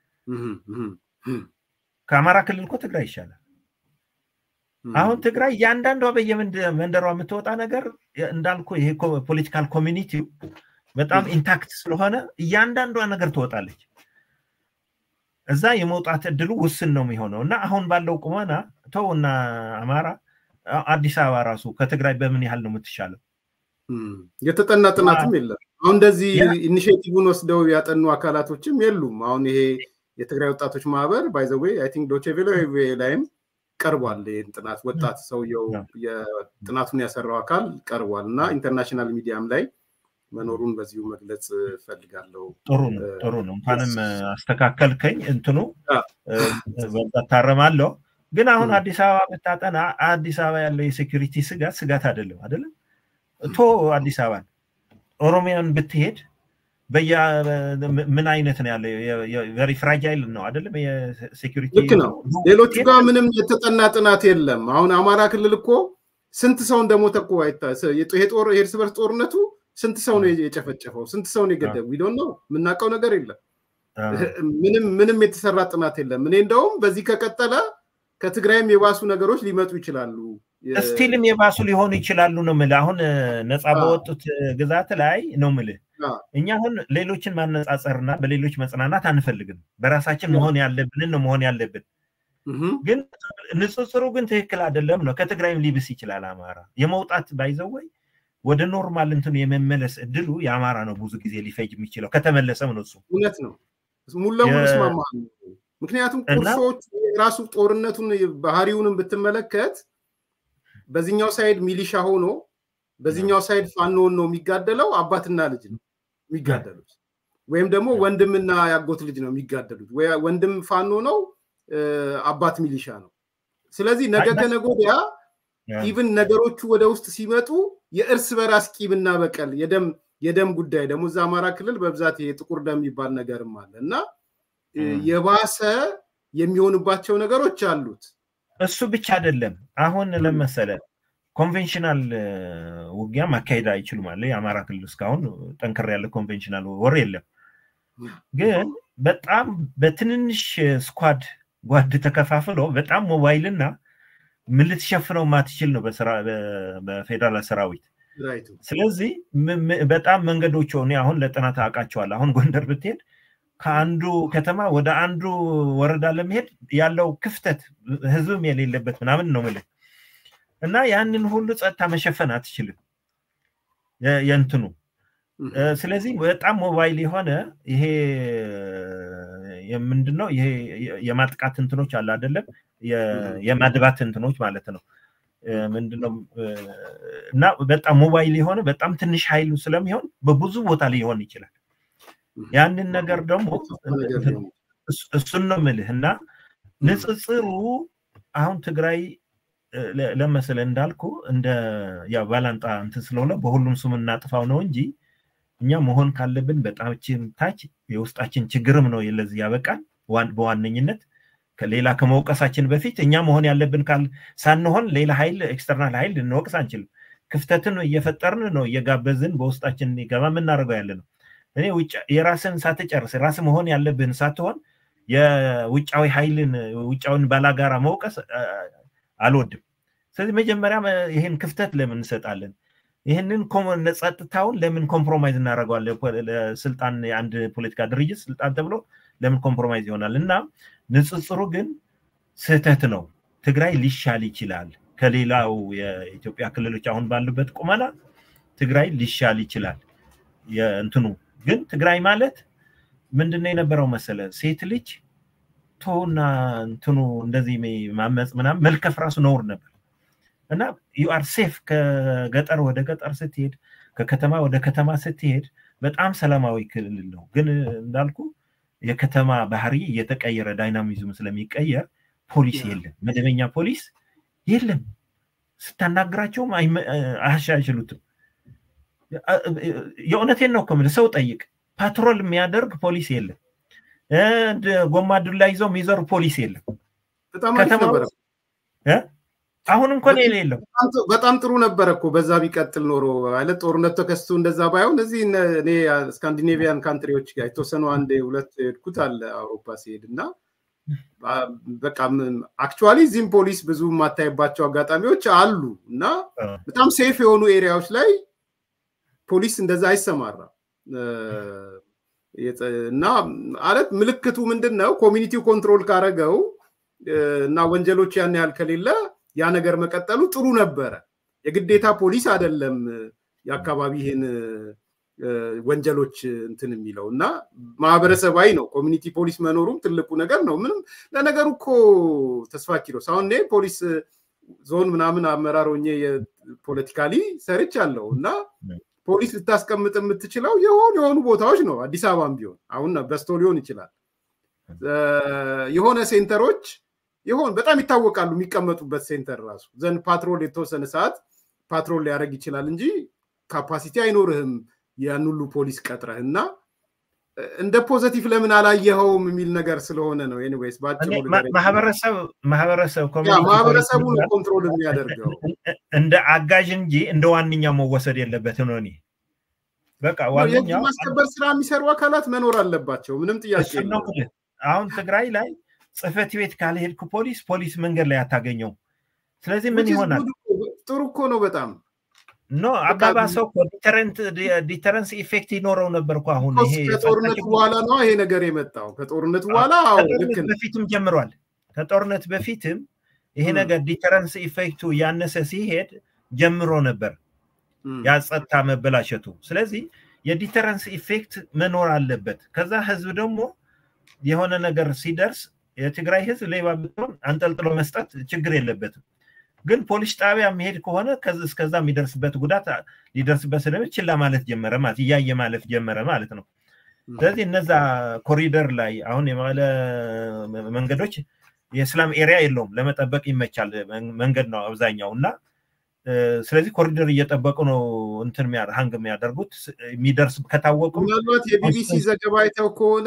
ከአማራ ክልል እኮ ትግራይ ይሻላል። አሁን ትግራይ ያንዳንዷ በየመንደሯ የምትወጣ ነገር እንዳልኩ ይሄ ፖለቲካል ኮሚኒቲ በጣም ኢንታክት ስለሆነ ያንዳንዷ ነገር ትወጣለች። እዛ የመውጣት እድሉ ውስን ነው የሚሆነው እና አሁን ባለው ቁመና ተውና አማራ አዲስ አበባ ራሱ ከትግራይ በምን ያህል ነው የምትሻለው? የተጠና ጥናትም የለም። አሁን እንደዚህ ኢኒሺዬቲቭን ወስደው ያጠኑ አካላቶችም የሉም። አሁን ይሄ የትግራይ ወጣቶች ማህበር ባይ ዘ ዌይ አይ ቲንክ ዶቼ ቬለ ላይም ቀርቧል። ጥናት ወጣት ሰውየው የጥናቱን ያሰራው አካል ቀርቧል እና ኢንተርናሽናል ሚዲያም ላይ መኖሩን በዚሁ መግለጽ ፈልጋለሁ። ጥሩ ነው። እንኳንም አስተካከልከኝ እንትኑ ታረማለሁ። ግን አሁን አዲስ አበባ በታጠና አዲስ አበባ ያለው የሴኩሪቲ ስጋት አይደለም ቶ አዲስ አበባ ኦሮሚያን ብትሄድ ምን አይነት ነው ያለው ቬሪ ፍራጃይል ነው አይደለም የሴኩሪቲ ነው። ሌሎች ጋር ምንም የተጠና ጥናት የለም። አሁን አማራ ክልል እኮ ስንት ሰው እንደሞተ እኮ የእርስ በርስ ጦርነቱ ስንት ሰው ነው የጨፈጨፈው? ስንት ሰው ነው የገደለው? we don't know ምናቀው ነገር የለም። ምንም የተሰራ ጥናት የለም። እኔ እንደውም በዚህ ከቀጠለ ከትግራይም የባሱ ነገሮች ሊመጡ ይችላሉ። ስቲልም የባሱ ሊሆኑ ይችላሉ ነው ማለት። አሁን ነፃ በወጡት ግዛት ላይ ነው ማለት እኛ አሁን ሌሎችን ማነጻጸርና በሌሎች መጽናናት አንፈልግም። በራሳችን መሆን ያለብን ነው መሆን ያለብን። ግን ንጽጽሩ ግን ትክክል አይደለም ነው። ከትግራይም ሊብስ ይችላል አማራ የመውጣት ባይዘወይ ወደ ኖርማል እንትን የመመለስ እድሉ የአማራ ነው ብዙ ጊዜ ሊፈጅ የሚችለው ከተመለሰም ነው። እሱ እውነት ነው። ሙሉ ለሙሉ ስማማለሁ። ምክንያቱም ቁርሾች ራሱ ጦርነቱን ባህሪውንም ብትመለከት በዚህኛው ሳይድ ሚሊሻ ሆኖ በዚህኛው ሳይድ ፋኖ ነው የሚጋደለው። አባትና ልጅ ነው የሚጋደሉት፣ ወይም ደግሞ ወንድምና ያጎት ልጅ ነው የሚጋደሉት። ወንድም ፋኖ ነው፣ አባት ሚሊሻ ነው። ስለዚህ ነገ ከነገ ወዲያ ኢቭን ነገሮቹ ወደ ውስጥ ሲመጡ የእርስ በራስ ቂምና በቀል የደም ጉዳይ ደግሞ እዛ አማራ ክልል በብዛት የጥቁር ደም የሚባል ነገርም አለ እና የባሰ የሚሆንባቸው ነገሮች አሉት። እሱ ብቻ አይደለም። አሁን ለምሳሌ ኮንቬንሽናል ውጊያ ማካሄድ አይችሉም አለ የአማራ ክልል እስካሁን ጠንከር ያለ ኮንቬንሽናል ወር የለም። ግን በጣም በትንንሽ ስኳድ ጓድ ተከፋፍሎ በጣም ሞባይልና ምን ልትሸፍነው ማትችል ነው በፌደራል ሰራዊት። ስለዚህ በጣም መንገዶች ሆነ አሁን ለጥናት አቃቸዋል። አሁን ጎንደር ብትሄድ ከአንዱ ከተማ ወደ አንዱ ወረዳ ለመሄድ ያለው ክፍተት ህዝብም የሌለበት ምናምን ነው ማለት እና ያንን ሁሉ ጸጥታ መሸፈን አትችልም የእንትኑ። ስለዚህ በጣም ሞባይል የሆነ ይሄ ምንድነው ይሄ የማጥቃት እንትኖች አለ አይደለም የማድባት እንትኖች ማለት ነው ምንድነው እና በጣም ሞባይል የሆነ በጣም ትንሽ ኃይሉ ስለሚሆን በብዙ ቦታ ላይ ይሆን ይችላል ያንን ነገር ደግሞ እሱን ነው መልህና ንጽጽሩ አሁን ትግራይ ለምሳሌ እንዳልኩ እንደ ያ ባላንጣ እንትን ስለሆነ በሁሉም ስም እናጥፋው ነው እንጂ እኛ መሆን ካለብን በጣም ታች የውስጣችን ችግርም ነው ለዚህ ያበቃል በዋነኝነት ከሌላ ከመውቀሳችን በፊት እኛ መሆን ያለብን ካል ሳንሆን ሌላ ኃይል ኤክስተርናል ኃይል እንወቅስ አንችልም ክፍተትን እየፈጠርን ነው እየጋበዝን በውስጣችን ይገባ ምን እናደርገው ያለ ነው እኔ የራስን ሳትጨርስ ራስ መሆን ያለብን ሳትሆን የውጫዊ ኃይልን ውጫውን ባላጋራ መውቀስ አልወድም ስለዚህ መጀመሪያ ይሄን ክፍተት ለምን እንሰጣለን ይሄንን ጸጥታውን ለምን ኮምፕሮማይዝ እናደርጋለን ለስልጣን የአንድ ፖለቲካ ድርጅት ስልጣን ተብሎ ለምን ኮምፕሮማይዝ ይሆናል እና ንጽጽሩ ግን ስህተት ነው ትግራይ ሊሻል ይችላል ከሌላው የኢትዮጵያ ክልሎች አሁን ባሉበት ቁመና ትግራይ ሊሻል ይችላል የእንትኑ ግን ትግራይ ማለት ምንድነው የነበረው መሰለ ሴት ልጅ ቶና እንትኑ እንደዚህ ማመጽ ምናምን መልከፍ ራሱ ነውር ነበር እና you are safe ከገጠር ወደ ገጠር ስትሄድ ከከተማ ወደ ከተማ ስትሄድ በጣም ሰላማዊ ክልል ነው ግን እንዳልኩ የከተማ ባህሪ እየተቀየረ ዳይናሚዝም ስለሚቀየር ፖሊስ የለም መደበኛ ፖሊስ የለም ስታናግራቸው አያሻሽሉትም የእውነቴን ነው ከመለ ሰው ጠይቅ ፓትሮል የሚያደርግ ፖሊስ የለም ጎማ ዱላ ይዘው የሚዘሩ ፖሊስ የለም በጣም አሪፍ ነበር አሁን እንኳን የሌለው በጣም ጥሩ ነበር እኮ በዛ ቢቀጥል ኖሮ አይደል ጦርነት ተከስቶ እንደዛ ባይሆን እዚህ እኔ ስካንዲኔቪያን ካንትሪዎች ጋር የተወሰኑ አንድ ሁለት ሄድኩት አለ አውሮፓ ሲሄድና በቃ አክቹአሊ ዚም ፖሊስ ብዙ ማታይባቸው አጋጣሚዎች አሉ እና በጣም ሴፍ የሆኑ ኤሪያዎች ላይ ፖሊስ እንደዛ አይሰማራ እና አለት ምልክቱ ምንድነው ኮሚኒቲው ኮንትሮል ካረገው እና ወንጀሎች ያን ያህል ከሌለ ያ ነገር መቀጠሉ ጥሩ ነበር የግዴታ ፖሊስ አይደለም ያካባቢህን ወንጀሎች እንትን የሚለውና ማህበረሰባዊ ነው ኮሚኒቲ ፖሊስ መኖሩም ትልቁ ነገር ነው ምንም ለነገሩ እኮ ተስፋኪሮ ሳውንዴ ፖሊስ ዞን ምናምን አመራሮኜ የፖለቲካሊ ሰርቻለሁ እና ፖሊስ ልታስቀምጥ የምትችለው የሆኑ ቦታዎች ነው አዲስ አበባም ቢሆን አሁን በስቶ ሊሆን ይችላል የሆነ ሴንተሮች ይሆን በጣም ይታወቃሉ የሚቀመጡበት ሴንተር ራሱ ዘን ፓትሮል የተወሰነ ሰዓት ፓትሮል ሊያደርግ ይችላል እንጂ ካፓሲቲ አይኖርህም ያን ሁሉ ፖሊስ ቀጥረህና እንደ ፖዚቲቭ ለምን አላየኸውም የሚል ነገር ስለሆነ ነው ኤኒዌይስ ባጭሩ ማህበረሰብ ማህበረሰቡ ነው ኮንትሮል የሚያደርገው እንደ አጋዥ እንጂ እንደ ዋንኛው መወሰድ የለበትም ነው እኔ በቃ ዋንኛው ማስከበር ስራ የሚሰሩ አካላት መኖር አለባቸው ምንም ጥያቄ የለም አሁን ትግራይ ላይ ጽፈት ቤት ካልሄድኩ ፖሊስ መንገድ ላይ አታገኘው ስለዚህ ምን ይሆናል ጥሩ እኮ ነው በጣም ኖ አባባሰው ዲተረንስ ኢፌክት ይኖረው ነበርኩ አሁን ይሄ ከጦርነት በኋላ ነው ይሄ ነገር የመጣው ከጦርነት በኋላ ልክ በፊትም ጀምሯል ከጦርነት በፊትም ይሄ ነገር ዲተረንስ ኢፌክቱ ያነሰ ሲሄድ ጀምሮ ነበር ያጸጣ መበላሸቱ ስለዚህ የዲተረንስ ኢፌክት መኖር አለበት ከዛ ህዝብ ደግሞ የሆነ ነገር ሲደርስ የትግራይ ህዝብ ሌባ ቢሆን አንጠልጥሎ መስጠት ችግር የለበትም ግን ፖሊስ ጣቢያ መሄድ ከሆነ ከዛ የሚደርስበት ጉዳት ሊደርስበት ስለሚችል ማለት ጀመረ ማለት ያየ ማለፍ ጀመረ ማለት ነው ስለዚህ እነዛ ኮሪደር ላይ አሁን የማለ መንገዶች የእስላም ኤሪያ የለውም ለመጠበቅ ይመቻል መንገድ ነው አብዛኛውና ስለዚህ ኮሪደር እየጠበቁ ነው እንትን ሃንግ የሚያደርጉት የሚደርስ ከታወቁ ምናልባት የቢቢሲ ዘገባ አይተው ከሆነ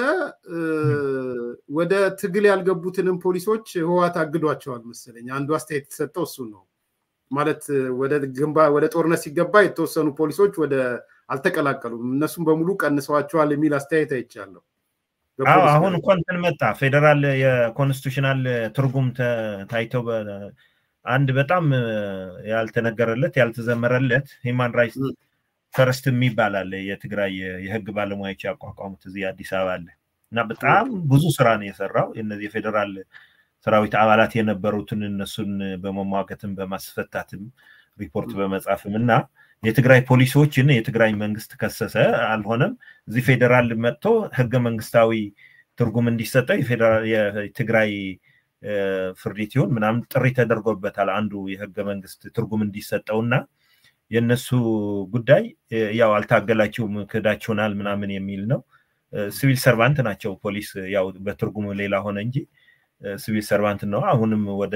ወደ ትግል ያልገቡትንም ፖሊሶች ህዋት አግዷቸዋል መሰለኝ አንዱ አስተያየት ተሰጠው እሱ ነው ማለት ወደ ጦርነት ሲገባ የተወሰኑ ፖሊሶች ወደ አልተቀላቀሉም እነሱም በሙሉ ቀንሰዋቸዋል የሚል አስተያየት አይቻለሁ አሁን እንኳን መጣ ፌደራል የኮንስቲቱሽናል ትርጉም ታይተው አንድ በጣም ያልተነገረለት ያልተዘመረለት ሂማን ራይትስ ፈርስት የሚባል የትግራይ የህግ ባለሙያዎች ያቋቋሙት እዚህ አዲስ አበባ አለ እና በጣም ብዙ ስራ ነው የሰራው እነዚህ ፌደራል ሰራዊት አባላት የነበሩትን እነሱን በመሟገትም በማስፈታትም ሪፖርት በመጻፍም እና የትግራይ ፖሊሶችን የትግራይ መንግስት ከሰሰ አልሆነም እዚህ ፌደራል መጥቶ ህገ መንግስታዊ ትርጉም እንዲሰጠው የትግራይ ፍርድ ይሁን ምናምን ጥሪ ተደርጎበታል አንዱ የህገ መንግስት ትርጉም እንዲሰጠውና የነሱ ጉዳይ ያው አልታገላችሁም ክዳችሁናል ምናምን የሚል ነው ሲቪል ሰርቫንት ናቸው ፖሊስ ያው በትርጉሙ ሌላ ሆነ እንጂ ሲቪል ሰርቫንት ነው አሁንም ወደ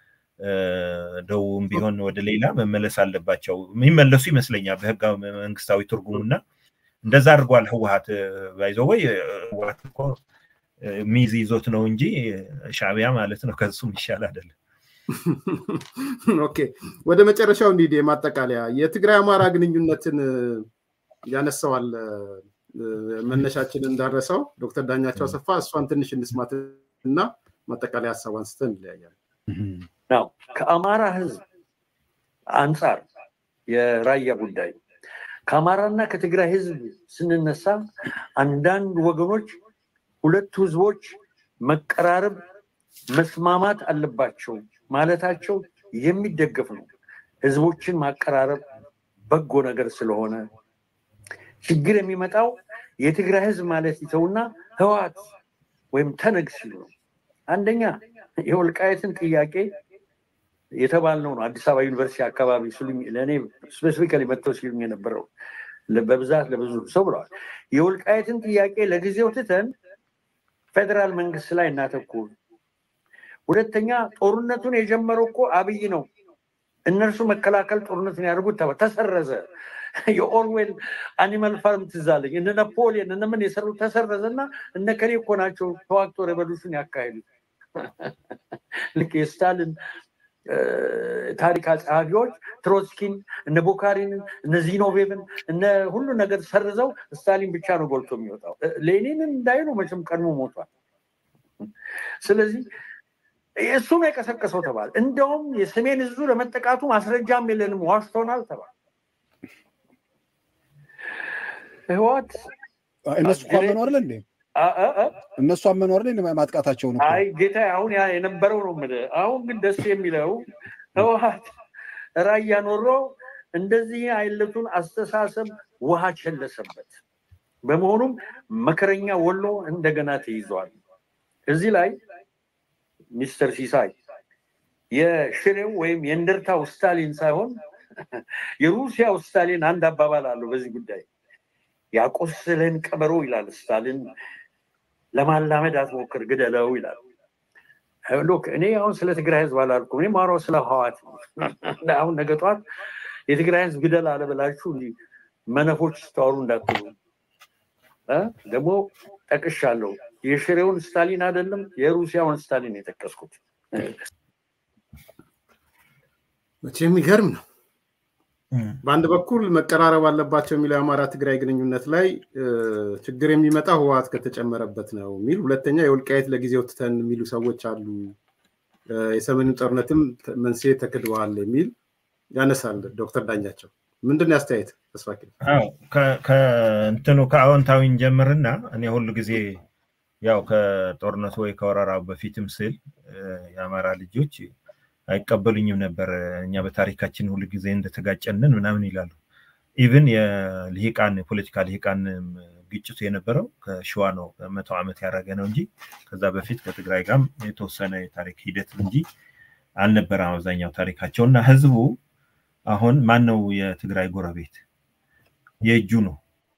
ደውም ቢሆን ወደ ሌላ መመለስ አለባቸው የሚመለሱ ይመስለኛል በህገ መንግስታዊ ትርጉሙና እንደዛ አድርጓል ህወሓት ባይዘው ወይ ህወሓት እኮ ሚዝ ይዞት ነው እንጂ ሻዕቢያ ማለት ነው ከሱም ይሻል አይደለም ኦኬ ወደ መጨረሻው እንዲህ የማጠቃለያ የትግራይ አማራ ግንኙነትን ያነሳዋል መነሻችንን እንዳረሰው ዶክተር ዳኛቸው አሰፋ እሷን ትንሽ እንስማትና ማጠቃለያ ሐሳቧን ስተን ይለያያል ነው ከአማራ ህዝብ አንፃር የራያ ጉዳይ ከአማራና ከትግራይ ህዝብ ስንነሳ አንዳንድ ወገኖች ሁለት ህዝቦች መቀራረብ መስማማት አለባቸው ማለታቸው የሚደገፍ ነው ህዝቦችን ማቀራረብ በጎ ነገር ስለሆነ ችግር የሚመጣው የትግራይ ህዝብ ማለት ይተውና ህወሓት ወይም ተነግስ ነው አንደኛ የወልቃይትን ጥያቄ የተባልነው ነው አዲስ አበባ ዩኒቨርሲቲ አካባቢ ስለኝ ለኔ ስፔሲፊካሊ መጥተው ሲሉኝ የነበረው በብዛት ለብዙ ሰው ብለዋል የወልቃይትን ጥያቄ ለጊዜው ትተን ፌደራል መንግስት ላይ እናተኩር ሁለተኛ ጦርነቱን የጀመረው እኮ አብይ ነው እነርሱ መከላከል ጦርነቱን ያደርጉት ተሰረዘ የኦርዌል አኒማል ፋርም ትዛለኝ እነ ናፖሊየን እነ ምን የሰሩ ተሰረዘና እነ ከኔ እኮ ናቸው ተዋግቶ ሬቮሉሽን ያካሄዱ ልክ የስታሊን ታሪክ ጸሐፊዎች ትሮትስኪን እነ ቦካሪን እነ ዚኖቬቭን እነ ሁሉ ነገር ሰርዘው ስታሊን ብቻ ነው ጎልቶ የሚወጣው ሌኒንን እንዳይሉ መቼም ቀድሞ ሞቷል ስለዚህ እሱ ነው የቀሰቀሰው ተባለ እንደውም የሰሜን እዙ ለመጠቃቱ ማስረጃም የለንም ዋሽቶናል ተባለ ህወሓት እነሱ ቆመን አይደል እንዴ እነሱ አመኑ አይደል ማጥቃታቸው ነው አይ ጌታ አሁን ያ የነበረው ነው ማለት አሁን ግን ደስ የሚለው ህወሓት ራያ ኖሮ እንደዚህ አይነቱን አስተሳሰብ ውሃ ቸለሰበት በመሆኑም መከረኛ ወሎ እንደገና ተይዟል እዚህ ላይ ሚስተር ሲሳይ የሽሬው ወይም የእንደርታው ስታሊን ሳይሆን የሩሲያው ስታሊን አንድ አባባል አለው በዚህ ጉዳይ ያቆስለን ቀበሮ ይላል ስታሊን ለማላመድ አትሞክር ግደለው ይላል ሎክ እኔ አሁን ስለ ትግራይ ህዝብ አላልኩም እኔ ማራው ስለ ህወሓት አሁን ነገ ጧት የትግራይ ህዝብ ግደል አለ ብላችሁ መነፎች ተዋሩ እንዳትሉ ደግሞ ጠቅሻለሁ የሽሬውን ስታሊን አይደለም የሩሲያውን ስታሊን የተከስኩት መቼም ይገርም ነው በአንድ በኩል መቀራረብ አለባቸው የሚለው አማራ ትግራይ ግንኙነት ላይ ችግር የሚመጣ ህወሓት ከተጨመረበት ነው ሚል ሁለተኛ የወልቃይት ለጊዜው ተተን የሚሉ ሰዎች አሉ የሰሜኑ ጦርነትም መንስኤ ተከድዋል የሚል ያነሳል ዶክተር ዳኛቸው ምንድነው ያስተያየት ተስፋኪ አዎ ከእንትኑ ከአዎንታዊን ጀምርና እኔ ሁሉ ጊዜ ያው ከጦርነቱ ወይ ከወራራው በፊትም ስል የአማራ ልጆች አይቀበሉኝም ነበር እኛ በታሪካችን ሁሉ ጊዜ እንደተጋጨንን ምናምን ይላሉ ኢቭን የልሂቃን ፖለቲካ ልሂቃን ግጭቱ የነበረው ከሸዋ ነው 100 ዓመት ያረገ ነው እንጂ ከዛ በፊት ከትግራይ ጋርም የተወሰነ የታሪክ ሂደት እንጂ አልነበረም አብዛኛው ታሪካቸውና ህዝቡ አሁን ማን ነው የትግራይ ጎረቤት የእጁ ነው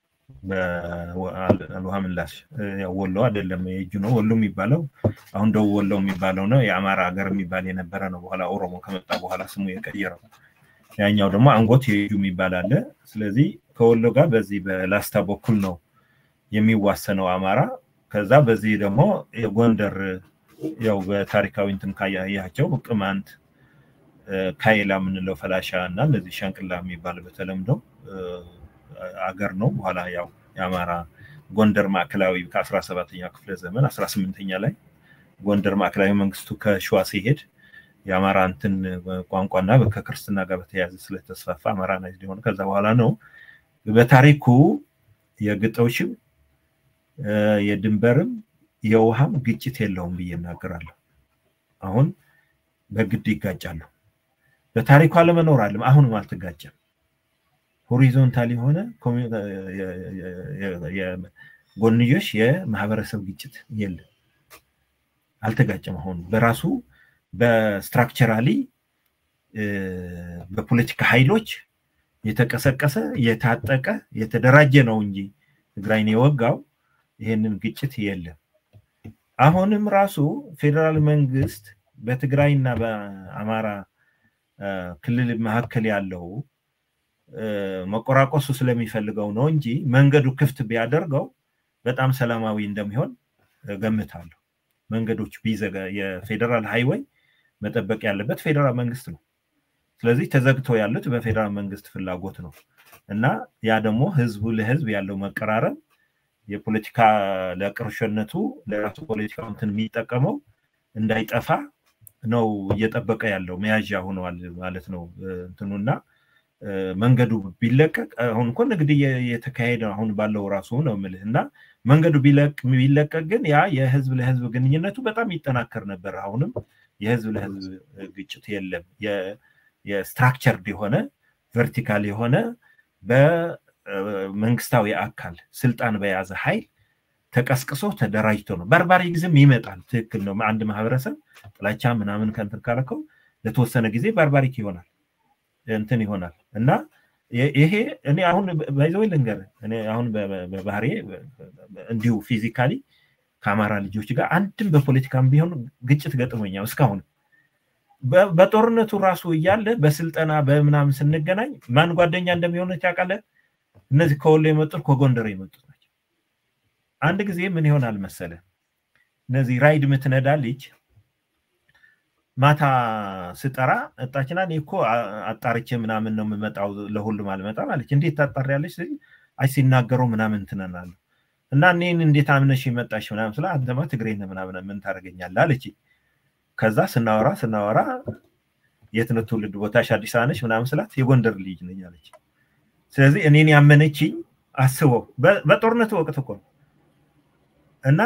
በአልሃምላሽ ወሎ አይደለም የእጁ ነው ወሎ የሚባለው አሁን ደው ወሎ የሚባለው ነው የአማራ ሀገር የሚባል የነበረ ነው በኋላ ኦሮሞ ከመጣ በኋላ ስሙ የቀየረው ያኛው ደግሞ አንጎት የእጁ የሚባል አለ ስለዚህ ከወሎ ጋር በዚህ በላስታ በኩል ነው የሚዋሰነው አማራ ከዛ በዚህ ደግሞ የጎንደር ያው በታሪካዊ እንትን ካያያቸው ቅማንት ካይላ ምንለው ፈላሻ እና ለዚህ ሻንቅላ የሚባል በተለምዶ አገር ነው በኋላ ያው የአማራ ጎንደር ማዕከላዊ ከ17ኛው ክፍለ ዘመን 18ኛ ላይ ጎንደር ማዕከላዊ መንግስቱ ከሸዋ ሲሄድ የአማራ እንትን ቋንቋና በከክርስትና ጋር በተያያዘ ስለተስፋፋ አማራ ነው ሊሆን ከዛ በኋላ ነው በታሪኩ የግጦሽም የድንበርም የውሃም ግጭት የለውም ብዬናገራለሁ አሁን በግድ ይጋጫሉ በታሪኩ አለመኖር አለም አሁን ማልተጋጨም ሆሪዞንታሊ ሆነ ጎንዮሽ የማህበረሰብ ግጭት የለም አልተጋጨም አሁን በራሱ በስትራክቸራሊ በፖለቲካ ኃይሎች የተቀሰቀሰ የታጠቀ የተደራጀ ነው እንጂ ትግራይን የወጋው ይሄንን ግጭት የለም አሁንም ራሱ ፌደራል መንግስት በትግራይና በአማራ ክልል መካከል ያለው መቆራቆሱ ስለሚፈልገው ነው እንጂ መንገዱ ክፍት ቢያደርገው በጣም ሰላማዊ እንደሚሆን ገምታለሁ መንገዶች ቢዘጋ የፌደራል ሃይዌይ መጠበቅ ያለበት ፌደራል መንግስት ነው ስለዚህ ተዘግቶ ያሉት በፌደራል መንግስት ፍላጎት ነው እና ያ ደግሞ ህዝቡ ለህዝብ ያለው መቀራረብ የፖለቲካ ለቅርሽነቱ ለራሱ ፖለቲካው እንትን የሚጠቀመው እንዳይጠፋ ነው እየጠበቀ ያለው መያዣ ሆኗል ማለት ነው እንትኑና መንገዱ ቢለቀቅ አሁን እንኳን እንግዲህ የተካሄደ አሁን ባለው ራሱ ነው ምልህና መንገዱ ቢለቀቅ ግን ያ የህዝብ ለህዝብ ግንኙነቱ በጣም ይጠናከር ነበር አሁንም የህዝብ ለህዝብ ግጭት የለም የስትራክቸር የሆነ ቨርቲካል የሆነ በመንግስታዊ አካል ስልጣን በያዘ ኃይል ተቀስቅሶ ተደራጅቶ ነው ባርባሪዝም ይመጣል ትክክል ነው አንድ ማህበረሰብ ጥላቻ ምናምን ከንተን ካረከው ለተወሰነ ጊዜ ባርባሪክ ይሆናል እንትን ይሆናል እና ይሄ እኔ አሁን ባይዘው ልንገር እኔ አሁን በባህሪ እንዲሁ ፊዚካሊ ከአማራ ልጆች ጋር አንድም በፖለቲካም ቢሆን ግጭት ገጥሞኛል እስካሁን በጦርነቱ ራሱ ይያለ በስልጣና በመናም ስንገናኝ ማን ጓደኛ እንደሚሆነ ታውቃለ እነዚህ ከወሎ የመጡት ከጎንደር የመጡት ናቸው አንድ ጊዜ ምን ይሆናል መሰለ እነዚህ ራይድ ምትነዳ ልጅ ማታ ስጠራ እጣችና እኮ አጣርቼ ምናምን ነው የምመጣው ለሁሉም አልመጣም አለች እንዴት ታጣሪያለሽ አይ ሲናገሩ ምናምን ትነናል እና እኔን እንዴት አምነሽ ይመጣሽ ምናምን ስለ አንተማ ትግሬ ነህ ምናምን ምን ታረጋኛለህ አለች ከዛ ስናወራ የት ነው ትውልድ ቦታሽ አዲስ አበባ ነሽ ምናምን ስላት የጎንደር ልጅ ነኝ አለች ስለዚህ እኔን ያመነችኝ አስበው በጦርነቱ ወቅት እኮ እና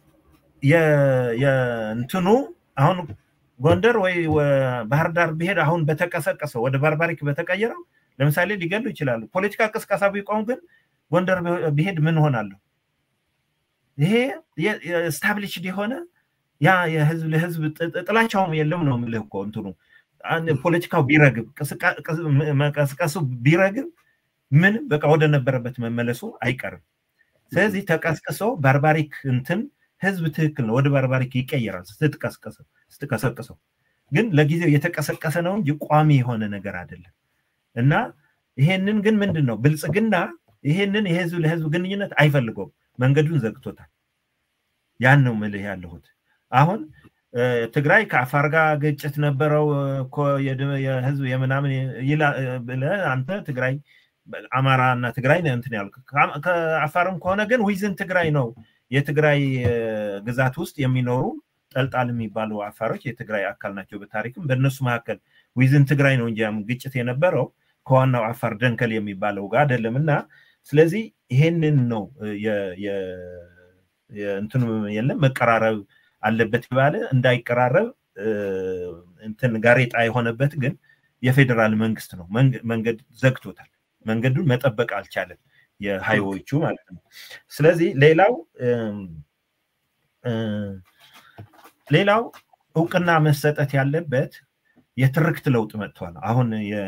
የእንትኑ አሁን ጎንደር ወይ ባህር ዳር ቢሄድ አሁን በተቀሰቀሰው ወደ ባርባሪክ በተቀየረው ለምሳሌ ሊገሉ ይችላሉ ፖለቲካ ቅስቀሳ ቢቆም ግን ጎንደር ቢሄድ ምን ሆናለሁ ይሄ ስታብሊሽድ የሆነ ያ የህዝብ ለህዝብ ጥላቻውም የለም ነው ምልህ እኮ እንትኑ ፖለቲካው ቢረግብ ቅስቀሱ ቢረግብ ምን በቃ ወደ ነበረበት መመለሱ አይቀርም ስለዚህ ተቀስቀሶ ባርባሪክ እንትን ህዝብ ትክክል ነው ወደ ባርባሪክ ይቀየራል ስትቀሰቀሰው ግን ለጊዜው የተቀሰቀሰ ነው እንጂ ቋሚ የሆነ ነገር አይደለም እና ይሄንን ግን ምንድነው ብልጽግና ይሄንን የህዝብ ለህዝብ ግንኙነት አይፈልገውም መንገዱን ዘግቶታል ያን ነው ምልህ ያለሁት አሁን ትግራይ ከአፋር ጋር ግጭት ነበረው እኮ የህዝብ የምናምን ብለ አንተ ትግራይ አማራና ትግራይ ነው እንትን ያልኩ ከአፋርም ከሆነ ግን ዊዝን ትግራይ ነው የትግራይ ግዛት ውስጥ የሚኖሩ ጠልጣል የሚባሉ አፋሮች የትግራይ አካል ናቸው በታሪክም በእነሱ መካከል ዊዝን ትግራይ ነው እንጂ ግጭት የነበረው ከዋናው አፋር ደንከል የሚባለው ጋር አይደለምና ስለዚህ ይሄንን ነው የእንትኑ የለም መቀራረብ አለበት ይባለ እንዳይቀራረብ እንትን ጋሬጣ የሆነበት ግን የፌደራል መንግስት ነው መንገድ ዘግቶታል መንገዱን መጠበቅ አልቻለም የሃይዌዎቹ ማለት ነው ስለዚህ ሌላው እውቅና መሰጠት ያለበት የትርክት ለውጥ መጥቷል አሁን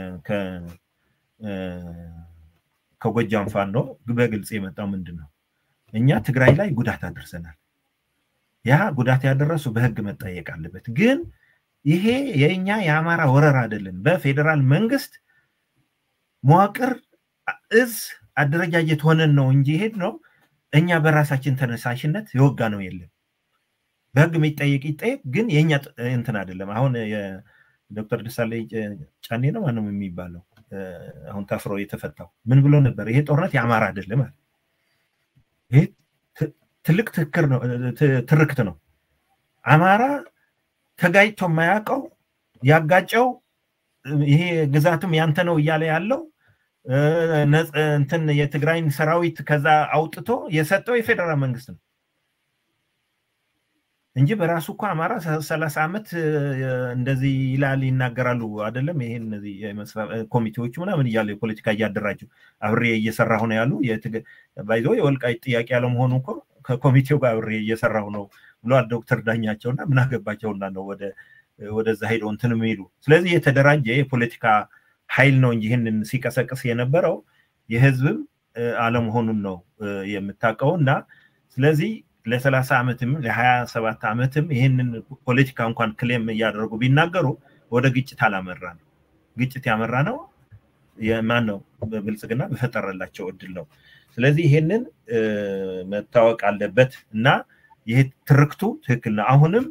ከጎጃም ፋኖ በግልጽ የመጣው ምንድነው እኛ ትግራይ ላይ ጉዳት አድርሰናል ያ ጉዳት ያደረሱ በህግ መጠየቅ አለበት ግን ይሄ የኛ የአማራ ወረራ አይደለም በፌደራል መንግስት መዋቅር እዝ አደረጃጀት ሆነን ነው እንጂ ሄድ ነው እኛ በራሳችን ተነሳሽነት የወጋ ነው የለም በህግ የሚጠየቅ ግን የኛ እንትን አይደለም አሁን የዶክተር ደሳለኝ ጫኔ ነው ማንም የሚባለው አሁን ታፍሮ የተፈታው ምን ብሎ ነበር ይሄ ጦርነት የአማራ አይደለም ይሄ ትልቅ ትርክት ነው አማራ ተጋይቶ ማያቀው ያጋጨው ይሄ ግዛቱም ያንተ ነው እያለ ያለው እንትን የትግራይን ሰራዊት ከዛ አውጥቶ የሰጠው የፌደራል መንግስት ነው እንጂ በራሱ እኮ አማራ 30 ዓመት እንደዚህ ይላል ይናገራሉ አይደለም ይሄን እነዚህ ኮሚቴዎች ምናምን እያለ የፖለቲካ እያደራጁ አብሬ እየሰራሁ ነው ያሉ ባይዞ የወልቃይት ጥያቄ ያለ መሆኑ እኮ ከኮሚቴው ጋር አብሬ እየሰራሁ ነው ብሏል ዶክተር ዳኛቸውና ምን አገባቸውና ነው ወደዛ ሄደው እንትን የሚሉ ስለዚህ የተደራጀ የፖለቲካ ኃይል ነው እንጂ ይሄንን ሲቀሰቅስ የነበረው የህዝብ አለመሆኑን ነው የምታቀውና ስለዚህ ለ30 ዓመትም ለ27 ዓመትም ይሄንን ፖለቲካ እንኳን ክሌም ያደረጉ ቢናገሩ ወደ ግጭት አላመራን ግጭት ያመራነው የማን ነው በብልጽግና በፈጠረላቸው እድል ነው ስለዚህ ይሄንን መታወቅ አለበት እና ይሄ ትርክቱ ትክክል ነው አሁንም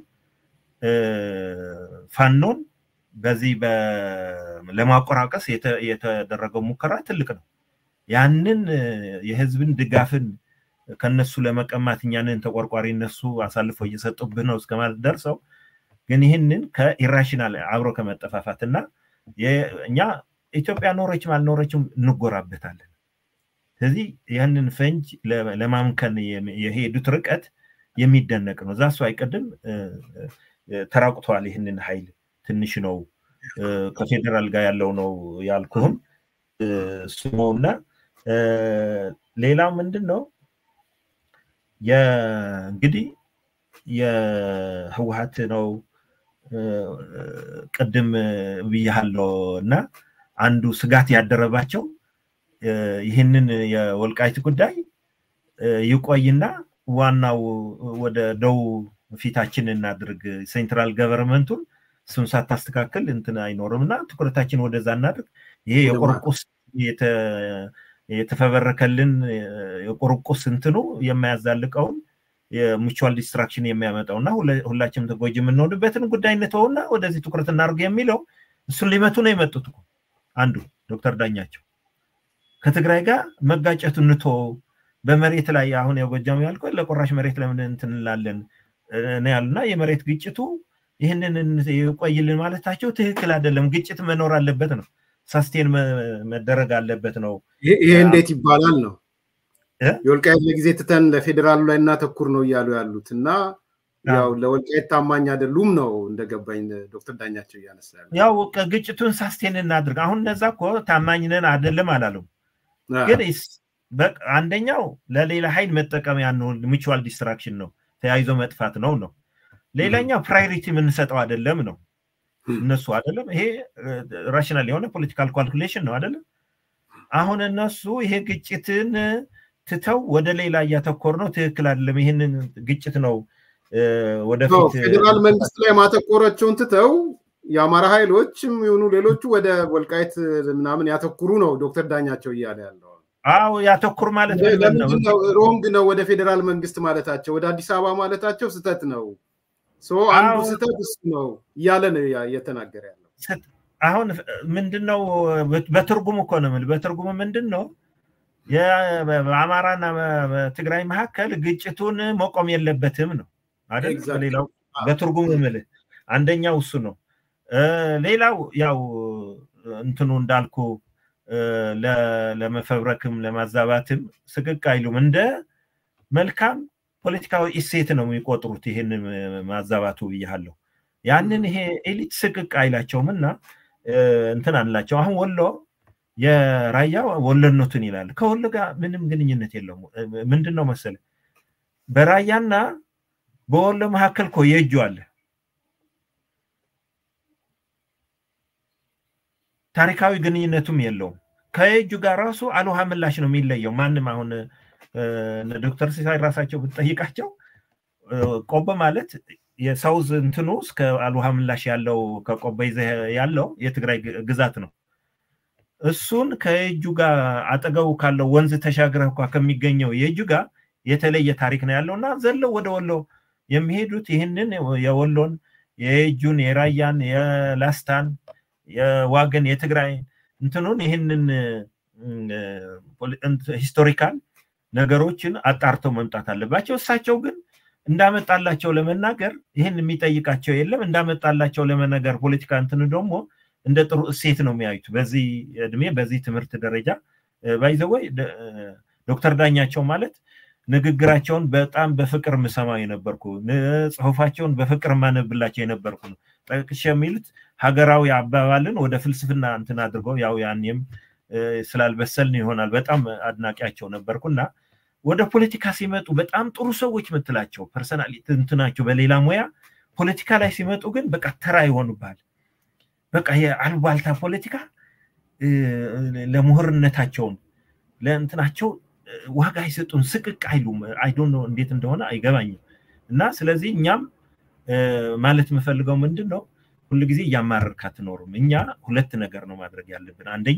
ፋኖን በዚህ ለማቆራቀስ የተደረገው ሙከራ ትልቅ ነው ያንን የህዝብን ድጋፍን ከነሱ ለመቀማትኛንን ተቆርቋሪ እነሱ አሳልፈው እየሰጡብህ ነው እስከማለት ደርሰው ግን ይሄንን ከኢራሽናል አብሮ ከመጠፋፋትና የኛ ኢትዮጵያ ኖረች ማልኖረችም እንጎራበታለን ስለዚህ ያንን ፈንጅ ለማምከን የሄዱት ርቀት የሚደነቅ ነው ዛሱ አይቀድም ተራቁቷል ይሄንን ኃይል ትንሽ ነው ከፌደራል ጋር ያለው ነው ያልኩህም ስሞና ሌላው ምንድነው እንግዲህ የህወሓት ነው ቀደም ብያለውና አንዱ ስጋት ያደረባቸው ይሄንን የወልቃይት ጉዳይ ይቆይና ዋናው ወደ ደው ፊታችንን እናድርግ ሴንትራል ገቨርንመንቱን እሱን ሳታስተካክል እንትን አይኖርምና ትኩረታችን ወደዛ እናድርግ ይሄ የቆርቆስ የተፈበረከልን የቆርቆስ እንትኑ የማያዛልቀው የሙቹዋል ዲስትራክሽን የሚያመጣውና ሁላችንም ተጎጂ የምንሆንበትን ጉዳይ ነውና ወደዚህ ትኩረት እናድርግ የሚለው እሱን ሊመቱ ነው የመጡት አንዱ ዶክተር ዳኛቸው ከትግራይ ጋር መጋጨቱ ንቶ በመሬት ላይ አሁን የጎጃም ያልከው ለቆራሽ መሬት ለምን እንትንላለን ነው ያልና የመሬት ግጭቱ ይሄንን ይቆይልን ማለታቸው ትክክል አይደለም ግጭት መኖር አለበት ነው ሳስቴን መደረግ አለበት ነው ይሄ እንዴት ይባላል ነው የወልቃይት ለጊዜ ተተን ለፌደራሉ ላይ እናተኩር ነው ይያሉ ያሉትና ያው ለወልቃይት ታማኝ አይደሉም ነው እንደገባኝ ዶክተር ዳኛቸው ያነሳሉ ያው ግጭቱን ሳስቴን እናድርግ አሁን ነዛኮ ታማኝ ነን አይደለም አላለም ግን አንደኛው ለሌላ ኃይል መጠቀሚያ ነው ሙቹዋል ዲስትራክሽን ነው ተያይዞ መጥፋት ነው ሌላኛው ፕራዮሪቲ ምን ሰጠው አይደለም ነው እነሱ አይደለም ይሄ ራሽናል የሆነ ፖለቲካል ካልኩሌሽን ነው አይደለም አሁን እነሱ ይሄ ግጭትን ትተው ወደ ሌላ ያተኮር ነው ትክክል አይደለም ይሄንን ግጭት ነው ወደፊት ፌደራል መንግስት ላይ ማተኮራቸውን ትተው የአማራ ኃይሎችም ይሁኑ ሌሎቹ ወደ ወልቃይት ምናምን ያተኩሩ ነው ዶክተር ዳኛቸው ይያለ ያለው አው ያተኩር ማለት ነው ሮንግ ነው ወደ ፌደራል መንግስት ማለታቸው ወደ አዲስ አበባ ማለታቸው ስተት ነው አንዱ ስተት ነው ያለ ነው የተናገረ ያለው አሁን ምንድነው በትርጉም እኮ ነው በትርጉም ምንድነው የአማራና በትግራይ መካከል ግጭቱን መቆም የለበትም ነው አይደል ሌላው በትርጉም ማለት አንደኛው እሱ ነው ሌላው ያው እንትኑ እንዳልኩ ለመፈብረክም ለማዛባትም ስቅቅ አይሉም እንደ መልካም ፖለቲካዊ ኢሴት ነው የሚቆጥሩት ይሄን ማዛባቱ ይያለው ያንን ይሄ ኤሊት ስቅቅ አይላቸውምና እንትን አላቸው አሁን ወሎ የራያ ወሎነቱን ይላል ከወሎ ጋር ምንም ግንኙነት የለውም ምንድነው መሰለ በራያና በወሎ መካከል ኮየጁ አለ ታሪካዊ ግንኙነቱም የለውም ከየጁ ጋር ራሱ አሉሃ ምላሽ ነው የሚለየው ማንም አሁን ዶክተር ሲሳይ ራሳቸው ብትጠይቃቸው ቆቦ ማለት የሳውዝ እንትኑ እስከ አሉሃ ምላሽ ያለው ከቆቦ ያለው የትግራይ ግዛት ነው እሱን ከየጁ ጋር አጠገው ካለው ወንዝ ተሻግረው ከሚገኘው የጁ ጋር የተለየ ታሪክ ነው ያለውና ዘለው ወደ ወሎ የሚሄዱት ይሄንን የወሎን የየጁን የራያን የላስታን የዋገን የትግራይ እንትኑን ይሄንን ሂስቶሪካል ነገሮችን አጣርተው መምጣት አለባቸው እሳቸው ግን እንዳመጣላቸው ለመናገር ይሄን የሚጠይቃቸው የለም እንዳመጣላቸው ለመናገር ፖለቲካ እንትን ደግሞ እንደ ጥሩ እሴት ነው የሚያዩት በዚህ እድሜ በዚህ ትምህርት ደረጃ ባይዘው ዶክተር ዳኛቸው ማለት ንግግራቸውን በጣም በፍቅር ምሰማው የነበርኩ ጽሁፋቸውን በፍቅር ማነብላቸው የነበርኩ ነው ጠቅሼ የሚሉት ሀገራዊ አባባልን ወደ ፍልስፍና እንትን አድርገው ያው ያኔም ስላልበሰልን ይሆናል በጣም አድናቂያቸው ነበርኩና ወደ ፖለቲካ ሲመጡ በጣም ጥሩ ሰዎች ምትላቸው ፐርሰናሊቲ እንትናቸው በሌላ ሙያ ፖለቲካ ላይ ሲመጡ ግን በቃ ተራ ይሆኑባል በቃ የአልባልታ ፖለቲካ ለምሁርነታቸው ለእንትናቸው ዋጋ ይሰጡን ስቅቅ አይሉም አይ ዶንት ኖ እንዴት እንደሆነ አይገባኝም እና ስለዚህ እኛም ማለት መፈልገው ምንድነው ሁሉ ጊዜ ያማርካት ኖርም እኛ ሁለት ነገር ነው ማድረግ ያለብን አንደኛ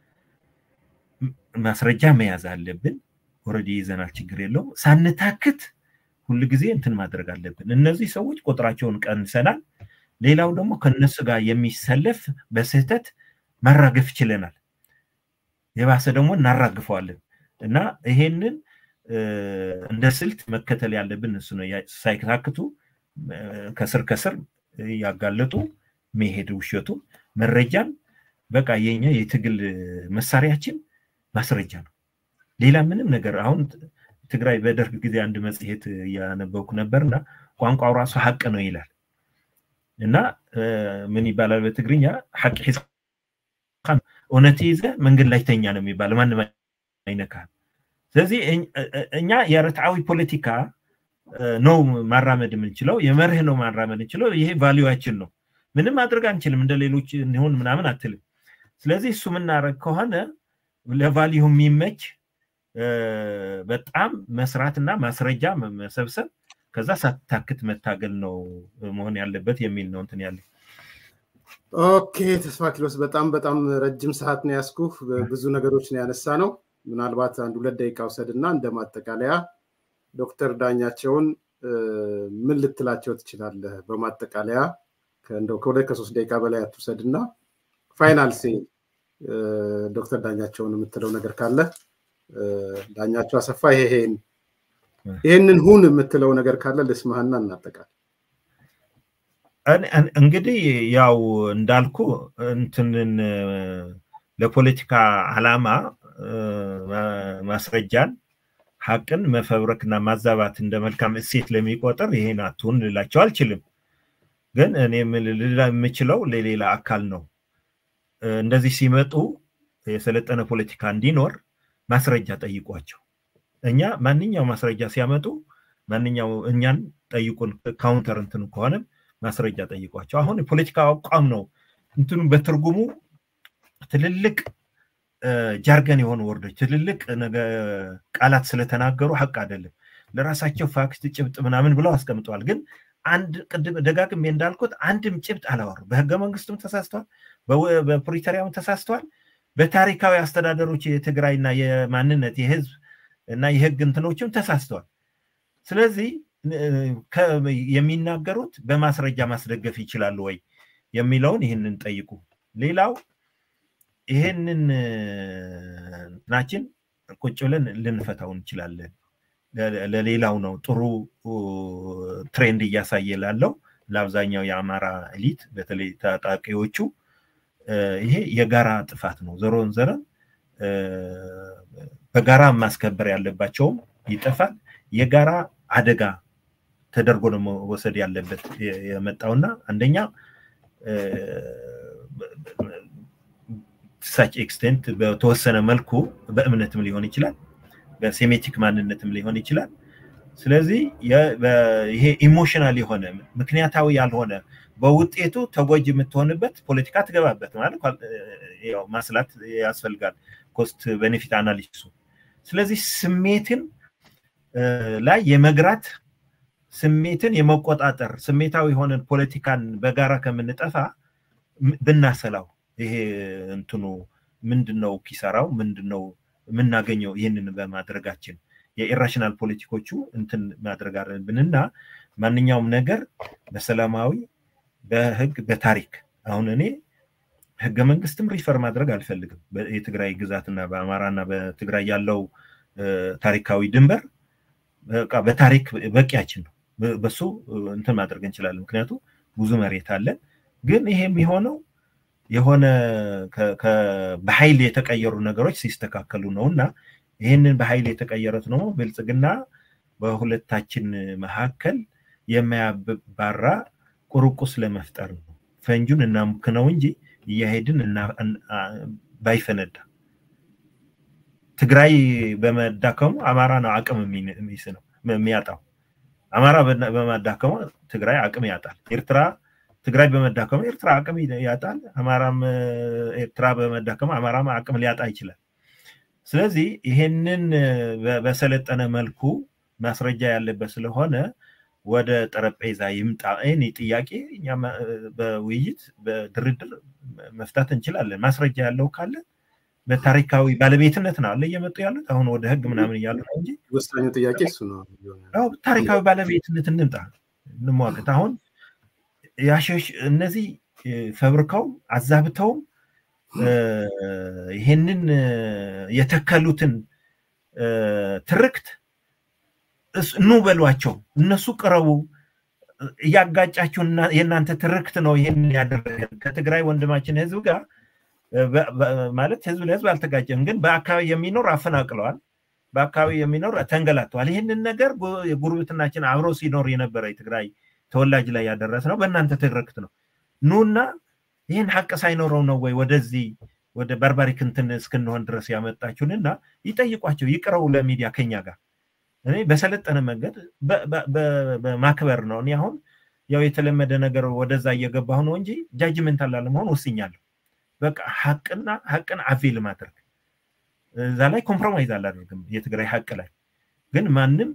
ማስረጃ መያዝ አለብን ኦሬዲ ይዘናል ችግር የለው ሳንታክት ሁሉ ጊዜ እንትን ማድረግ አለብን እነዚህ ሰዎች ቁጥራቸውን ቀንሰናል ሌላው ደግሞ ከነሱ ጋር የሚሰለፍ በስህተት ማራገፍ ይችላል የባሰ ደግሞ እናራግፈዋለን እና ይሄንን እንደ ስልት መከተል ያለብን እሱ ነው ሳይታክቱ ከስር ያጋለጡ መሄድ ውሸቱ መረጃን በቃ የኛ የትግል መሳሪያችን ማስረጃ ነው ሌላ ምንም ነገር አሁን ትግራይ በደርግ ጊዜ አንድ መጽሔት ያነበብኩ ነበርና ቋንቋው ራሱ ሐቅ ነው ይላል እና ምን ይባላል በትግርኛ ሐቅ ሒሳን ኦነቲ ይዘ መንገድ ላይ ተኛ ነው የሚባል ማንም አይነካ ስለዚህ እኛ የርትዓዊ ፖለቲካ ነው ማራመድ የምንችለው የመርህ ነው ማራመድ የምንችለው ይሄ ቫልዩአችን ነው ምንም ማድረግ አንችልም እንደ ሌሎች እንሆን ምናምን አትልም ስለዚህ እሱ ምናረግ ከሆነ ለቫልዩ የሚመች በጣም መስራትና ማስረጃ መሰብሰብ ከዛ ሳታክት መታገል ነው መሆን ያለበት የሚል ነው እንትን ያለ ኦኬ ተስፋ ኪሎስ በጣም ረጅም ሰዓት ነው ያስኩህ ብዙ ነገሮች ነው ያነሳ ነው ምናልባት አንድ 2 ደቂቃ ወሰድና እንደማጠቃለያ ዶክተር ዳኛቸውን ምን ልትላቸው ትችላለህ በማጠቃለያ ከእንደው ከ2-3 ደቂቃ በላይ አትወሰድና ፋይናል ሲ ዶክተር ዳኛቸውን የምትለው ነገር ካለ ዳኛቸው አሰፋ ይሄንን ሁን የምትለው ነገር ካለ ለስማህና እናጠቃል እንግዲህ ያው እንዳልኩ እንትንን ለፖለቲካ ዓላማ ማስረጃን ሐቅን መፈብረክና ማዛባት እንደመልካም እሴት ለሚቆጠር ይሄን አትሁን ልላቸው አልችልም ግን እኔ የምችለው ለሌላ አካል ነው እንደዚህ ሲመጡ የሰለጠነ ፖለቲካ እንዲኖር ማስረጃ ጠይቋቸው እኛ ማንኛው ማስረጃ ሲያመጡ ማንኛው እኛን ጠይቁን ካውንተር እንትን ከሆነ ማስረጃ ጠይቋቸው አሁን የፖለቲካ አቋም ነው እንትኑ በትርጉሙ ትልልቅ ጃርገን የሆኑ ወርዶች ትልልቅ ቃላት ስለተናገሩ ሐቅ አይደለም ለራሳቸው ፋክት ጭብጥ ምናምን ብለው አስቀምጠዋል ግን አንድ ቅድም ደጋግሜ እንዳልኩት አንድም ጭብጥ አላወሩ በህገ መንግስቱም ተሳስተዋል በፕሪቶሪያም ተሳስተዋል በታሪካዊ አስተዳደሮች የትግራይና የማንነት የህዝብ እና የህግ እንትኖችም ተሳስተዋል ስለዚህ የሚናገሩት በማስረጃ ማስደገፍ ይችላል ወይ የሚለውን ይሄንን ጠይቁ ሌላው ይሄንን ናችን ቁጭ ብለን ልንፈታው እንችላለን ለሌላው ነው ጥሩ ትሬንድ እያሳየላለው ለአብዛኛው የአማራ ኤሊት በተለይ ታጣቂዎቹ ይሄ የጋራ ጥፋት ነው ዘሮን ዘረን በጋራ ማስከበር ያለባቸው ይጠፋል የጋራ አደጋ ተደርጎ ነው ወሰድ ያለበት የመጣውና አንደኛ such extent በተወሰነ መልኩ በእምነትም ሊሆን ይችላል በሴሜቲክ ማንነትም ሊሆን ይችላል ስለዚህ ይሄ ኢሞሽናል የሆነ ምክንያታዊ ያልሆነ በውጤቱ ተጎጂ የምትሆንበት ፖለቲካ ትገባበት ማለት ያው ማስላት ያስፈልጋል ኮስት ቤኔፊት አናሊሲሱ ስለዚህ ስሜትን ላይ የመግራት ስሜትን የመቆጣጠር ስሜታዊ ሆነን ፖለቲካን በጋራ ከምንጠፋ ብናሰላው ይሄ እንትኑ ምንድነው ኪሳራው ምንድነው ምናገኘው ይሄንን በማድረጋችን የኢራሽናል ፖለቲኮቹ እንትን ማድረግ አለብንና ማንኛውም ነገር በሰላማዊ በህግ በታሪክ አሁን እኔ ህገ መንግስትም ሪፈር ማድረግ አልፈልግም የትግራይ ግዛትና በአማራና በትግራይ ያለው ታሪካዊ ድንበር በቃ በታሪክ በቂያችን ነው በሱ እንትን ማድረግ እንችላለን ምክንያቱም ብዙ መሬት አለ ግን ይሄ የሚሆነው የሆነ በኃይል የተቀየሩ ነገሮች ሲስተካከሉ ነውና ይሄንን በኃይል የተቀየረት ነው ብልጽግና በሁለታችን መካከል የማያባራ ቁርቁስ ለመፍጠር ነው ፈንጁን እናምክነው እንጂ ይሄድን እና ባይፈነዳ ትግራይ በመዳከሙ አማራ ነው አቅም የሚስነው የሚያጣው አማራ በመዳከሙ ትግራይ አቅም ያጣል ኤርትራ ትግራይ በመዳከሙ ኤርትራ አቅም ያጣል አማራም ኤርትራ በመዳከሙ አማራም አቅም ሊያጣ ይችላል ስለዚህ ይሄንን በሰለጠነ መልኩ ማስረጃ ያለበት ስለሆነ ወደ ጠረጴዛ ይምጣ እኔ ጥያቄ እኛ በውይይት በድርድር መፍታት እንችላለን ማስረጃ ያለው ካለ በታሪካዊ ባለቤትነት ነው አለ እየመጡ ያሉት አሁን ወደ ህግ ምናምን ይያሉ እንጂ ወሳኙ ጥያቄ እሱ ነው አው ታሪካዊ ባለቤትነት እንምጣ እንሟገት አሁን ያሸሽ እነዚህ ፈብሪካው አዛብተው ይሄንን የተከሉትን ትርክት እኑ በሏቸው እነሱ ቀረቡ ያጋጫቸውና የናንተ ትርክት ነው ይሄን ያደረገ ከትግራይ ወንድማችን ህዝብ ጋር ማለት ህዝብ ለህዝብ አልተጋጨም ግን በአካባቢ የሚኖር አፈናቅለዋል በአካባቢ የሚኖር ተንገላቷል ይሄንን ነገር የጉርብትናችን አብሮ ሲኖር የነበረ የትግራይ ተወላጅ ላይ ያደረሰው በእናንተ ትርክት ነው ኑና ይሄን ሐቅ ሳይኖረው ነው ወይ ወደዚህ ወደ ባርባሪክ እንትን እስከነሆን ድረስ ያመጣችሁንና ይጠይቋቸው ይቅረው ለሚዲያ ከኛ ጋር እኔ በሰለጠነ መንገድ በማክበር ነው እኔ አሁን ያው የተለመደ ነገር ወደዛ እየገባሁ ነው እንጂ ጃጅመንት አላለመሆን ወስኛለሁ በቃ ሐቅን አቬል ማድረግ እዛ ላይ ኮምፕሮማይዝ አላደርግም የትግራይ ሐቅ ላይ ግን ማንንም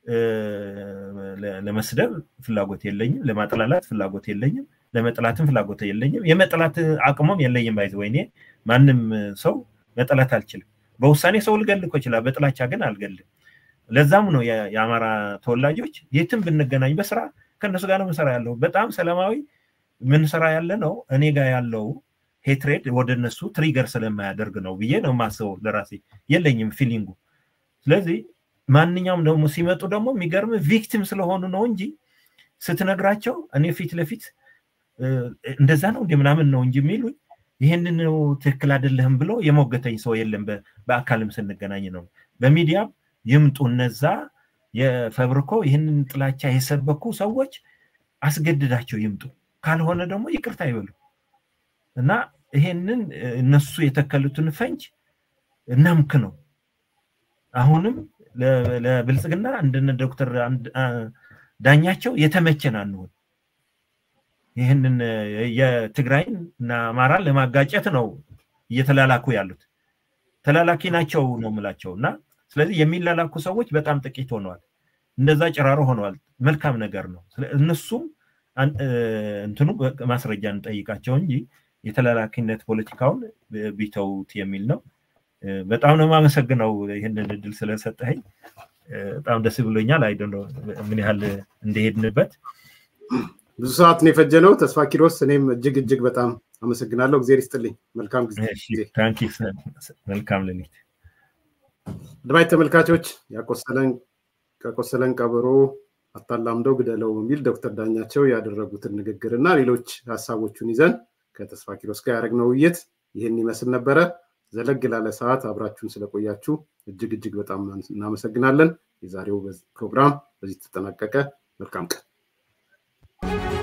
ለመስደብ ፍላጎት የለኝም ለማጥላላት ፍላጎት የለኝም ለመጥላትም ፍላጎት የለኝም የመጥላት አቅሙም የለኝም ባይዘወይኔ ማንንም ሰው መጥላት አልችልም በውሳኔ ሰው ልገልኮ ይችላል በጥላቻ ግን አልገልም ለዛም ነው የአማራ ተወላጆች የትም ብንገናኝ በስራ ከነሱ ጋር ነው መስራ ያለው በጣም ሰላማዊ ምን ሰራ ያለ ነው እኔ ጋር ያለው ሄትሬድ ወደነሱ ትሪገር ስለማያደርግ ነው ብዬ ነው ማሰው ለራሴ የለኝም ፊሊንጉ ስለዚህ ማንኛውም ደግሞ ሲመጡ ደግሞ የሚገርም ቪክቲም ስለሆኑ ነው እንጂ ስትነግራቸው እኔ ፊት ለፊት እንደዛ ነው እንደምናምን ነው እንጂ የሚሉኝ ይሄንን ነው ትክክል አይደለም ብሎ የሞገተኝ ሰው የለም በአካልም ስንገናኝ ነው በሚዲያ ይምጡ እነዛ የፈብሪኮ ይሄንን ጥላቻ የሰበኩ ሰዎች አስገድዳቸው ይምጡ ካልሆነ ደግሞ ይቅርታ ይበሉ እና ይሄንን እነሱ የተከሉትን ፈንጅ እናምክ ነው አሁንም ለብልጽግና እንደነ ዶክተር ዳኛቸው የተመቸና ነው ይሄንን የትግራይና አማራን ለማጋጨት ነው እየተላላኩ ያሉት ተላላኪ ናቸው ነው ምላቸውና ስለዚህ የሚላላኩ ሰዎች በጣም ጥቂት ሆነዋል እንደዛ ጭራሮ ሆነዋል መልካም ነገር ነው እነሱም እንትኑ ማስረጃ እንጠይቃቸው እንጂ የተላላኪነት ፖለቲካውን ቢተውት የሚል ነው በጣም ነው ማመሰግነው ይሄንን እድል ስለሰጠኸኝ በጣም ደስ ብሎኛል አይ ዶንት ኖ ምን ያህል እንደሄድንበት ብዙ ሰዓት ነው የፈጀነው ተስፋ ኪሮስ እኔም እጅግ በጣም አመሰግናለሁ እግዚአብሔር ይስጥልኝ መልካም ጊዜ ታንክ ዩ መልካም ለሊት ድባይ ተመልካቾች ያቆሰለን ቀበሮ አታላምደው ግደለው የሚል ዶክተር ዳኛቸው ያደረጉትን ንግግርና ሌሎች ሐሳቦቹን ይዘን ከተስፋ ኪሮስ ጋር ያደረግነው ውይይት ይሄን ይመስል ነበር ዘለግ ላለ ሰዓት አብራችሁን ስለቆያችሁ እጅግ በጣም እናመሰግናለን የዛሬው ፕሮግራም በዚህ ተጠናቀቀ መልካም ቀን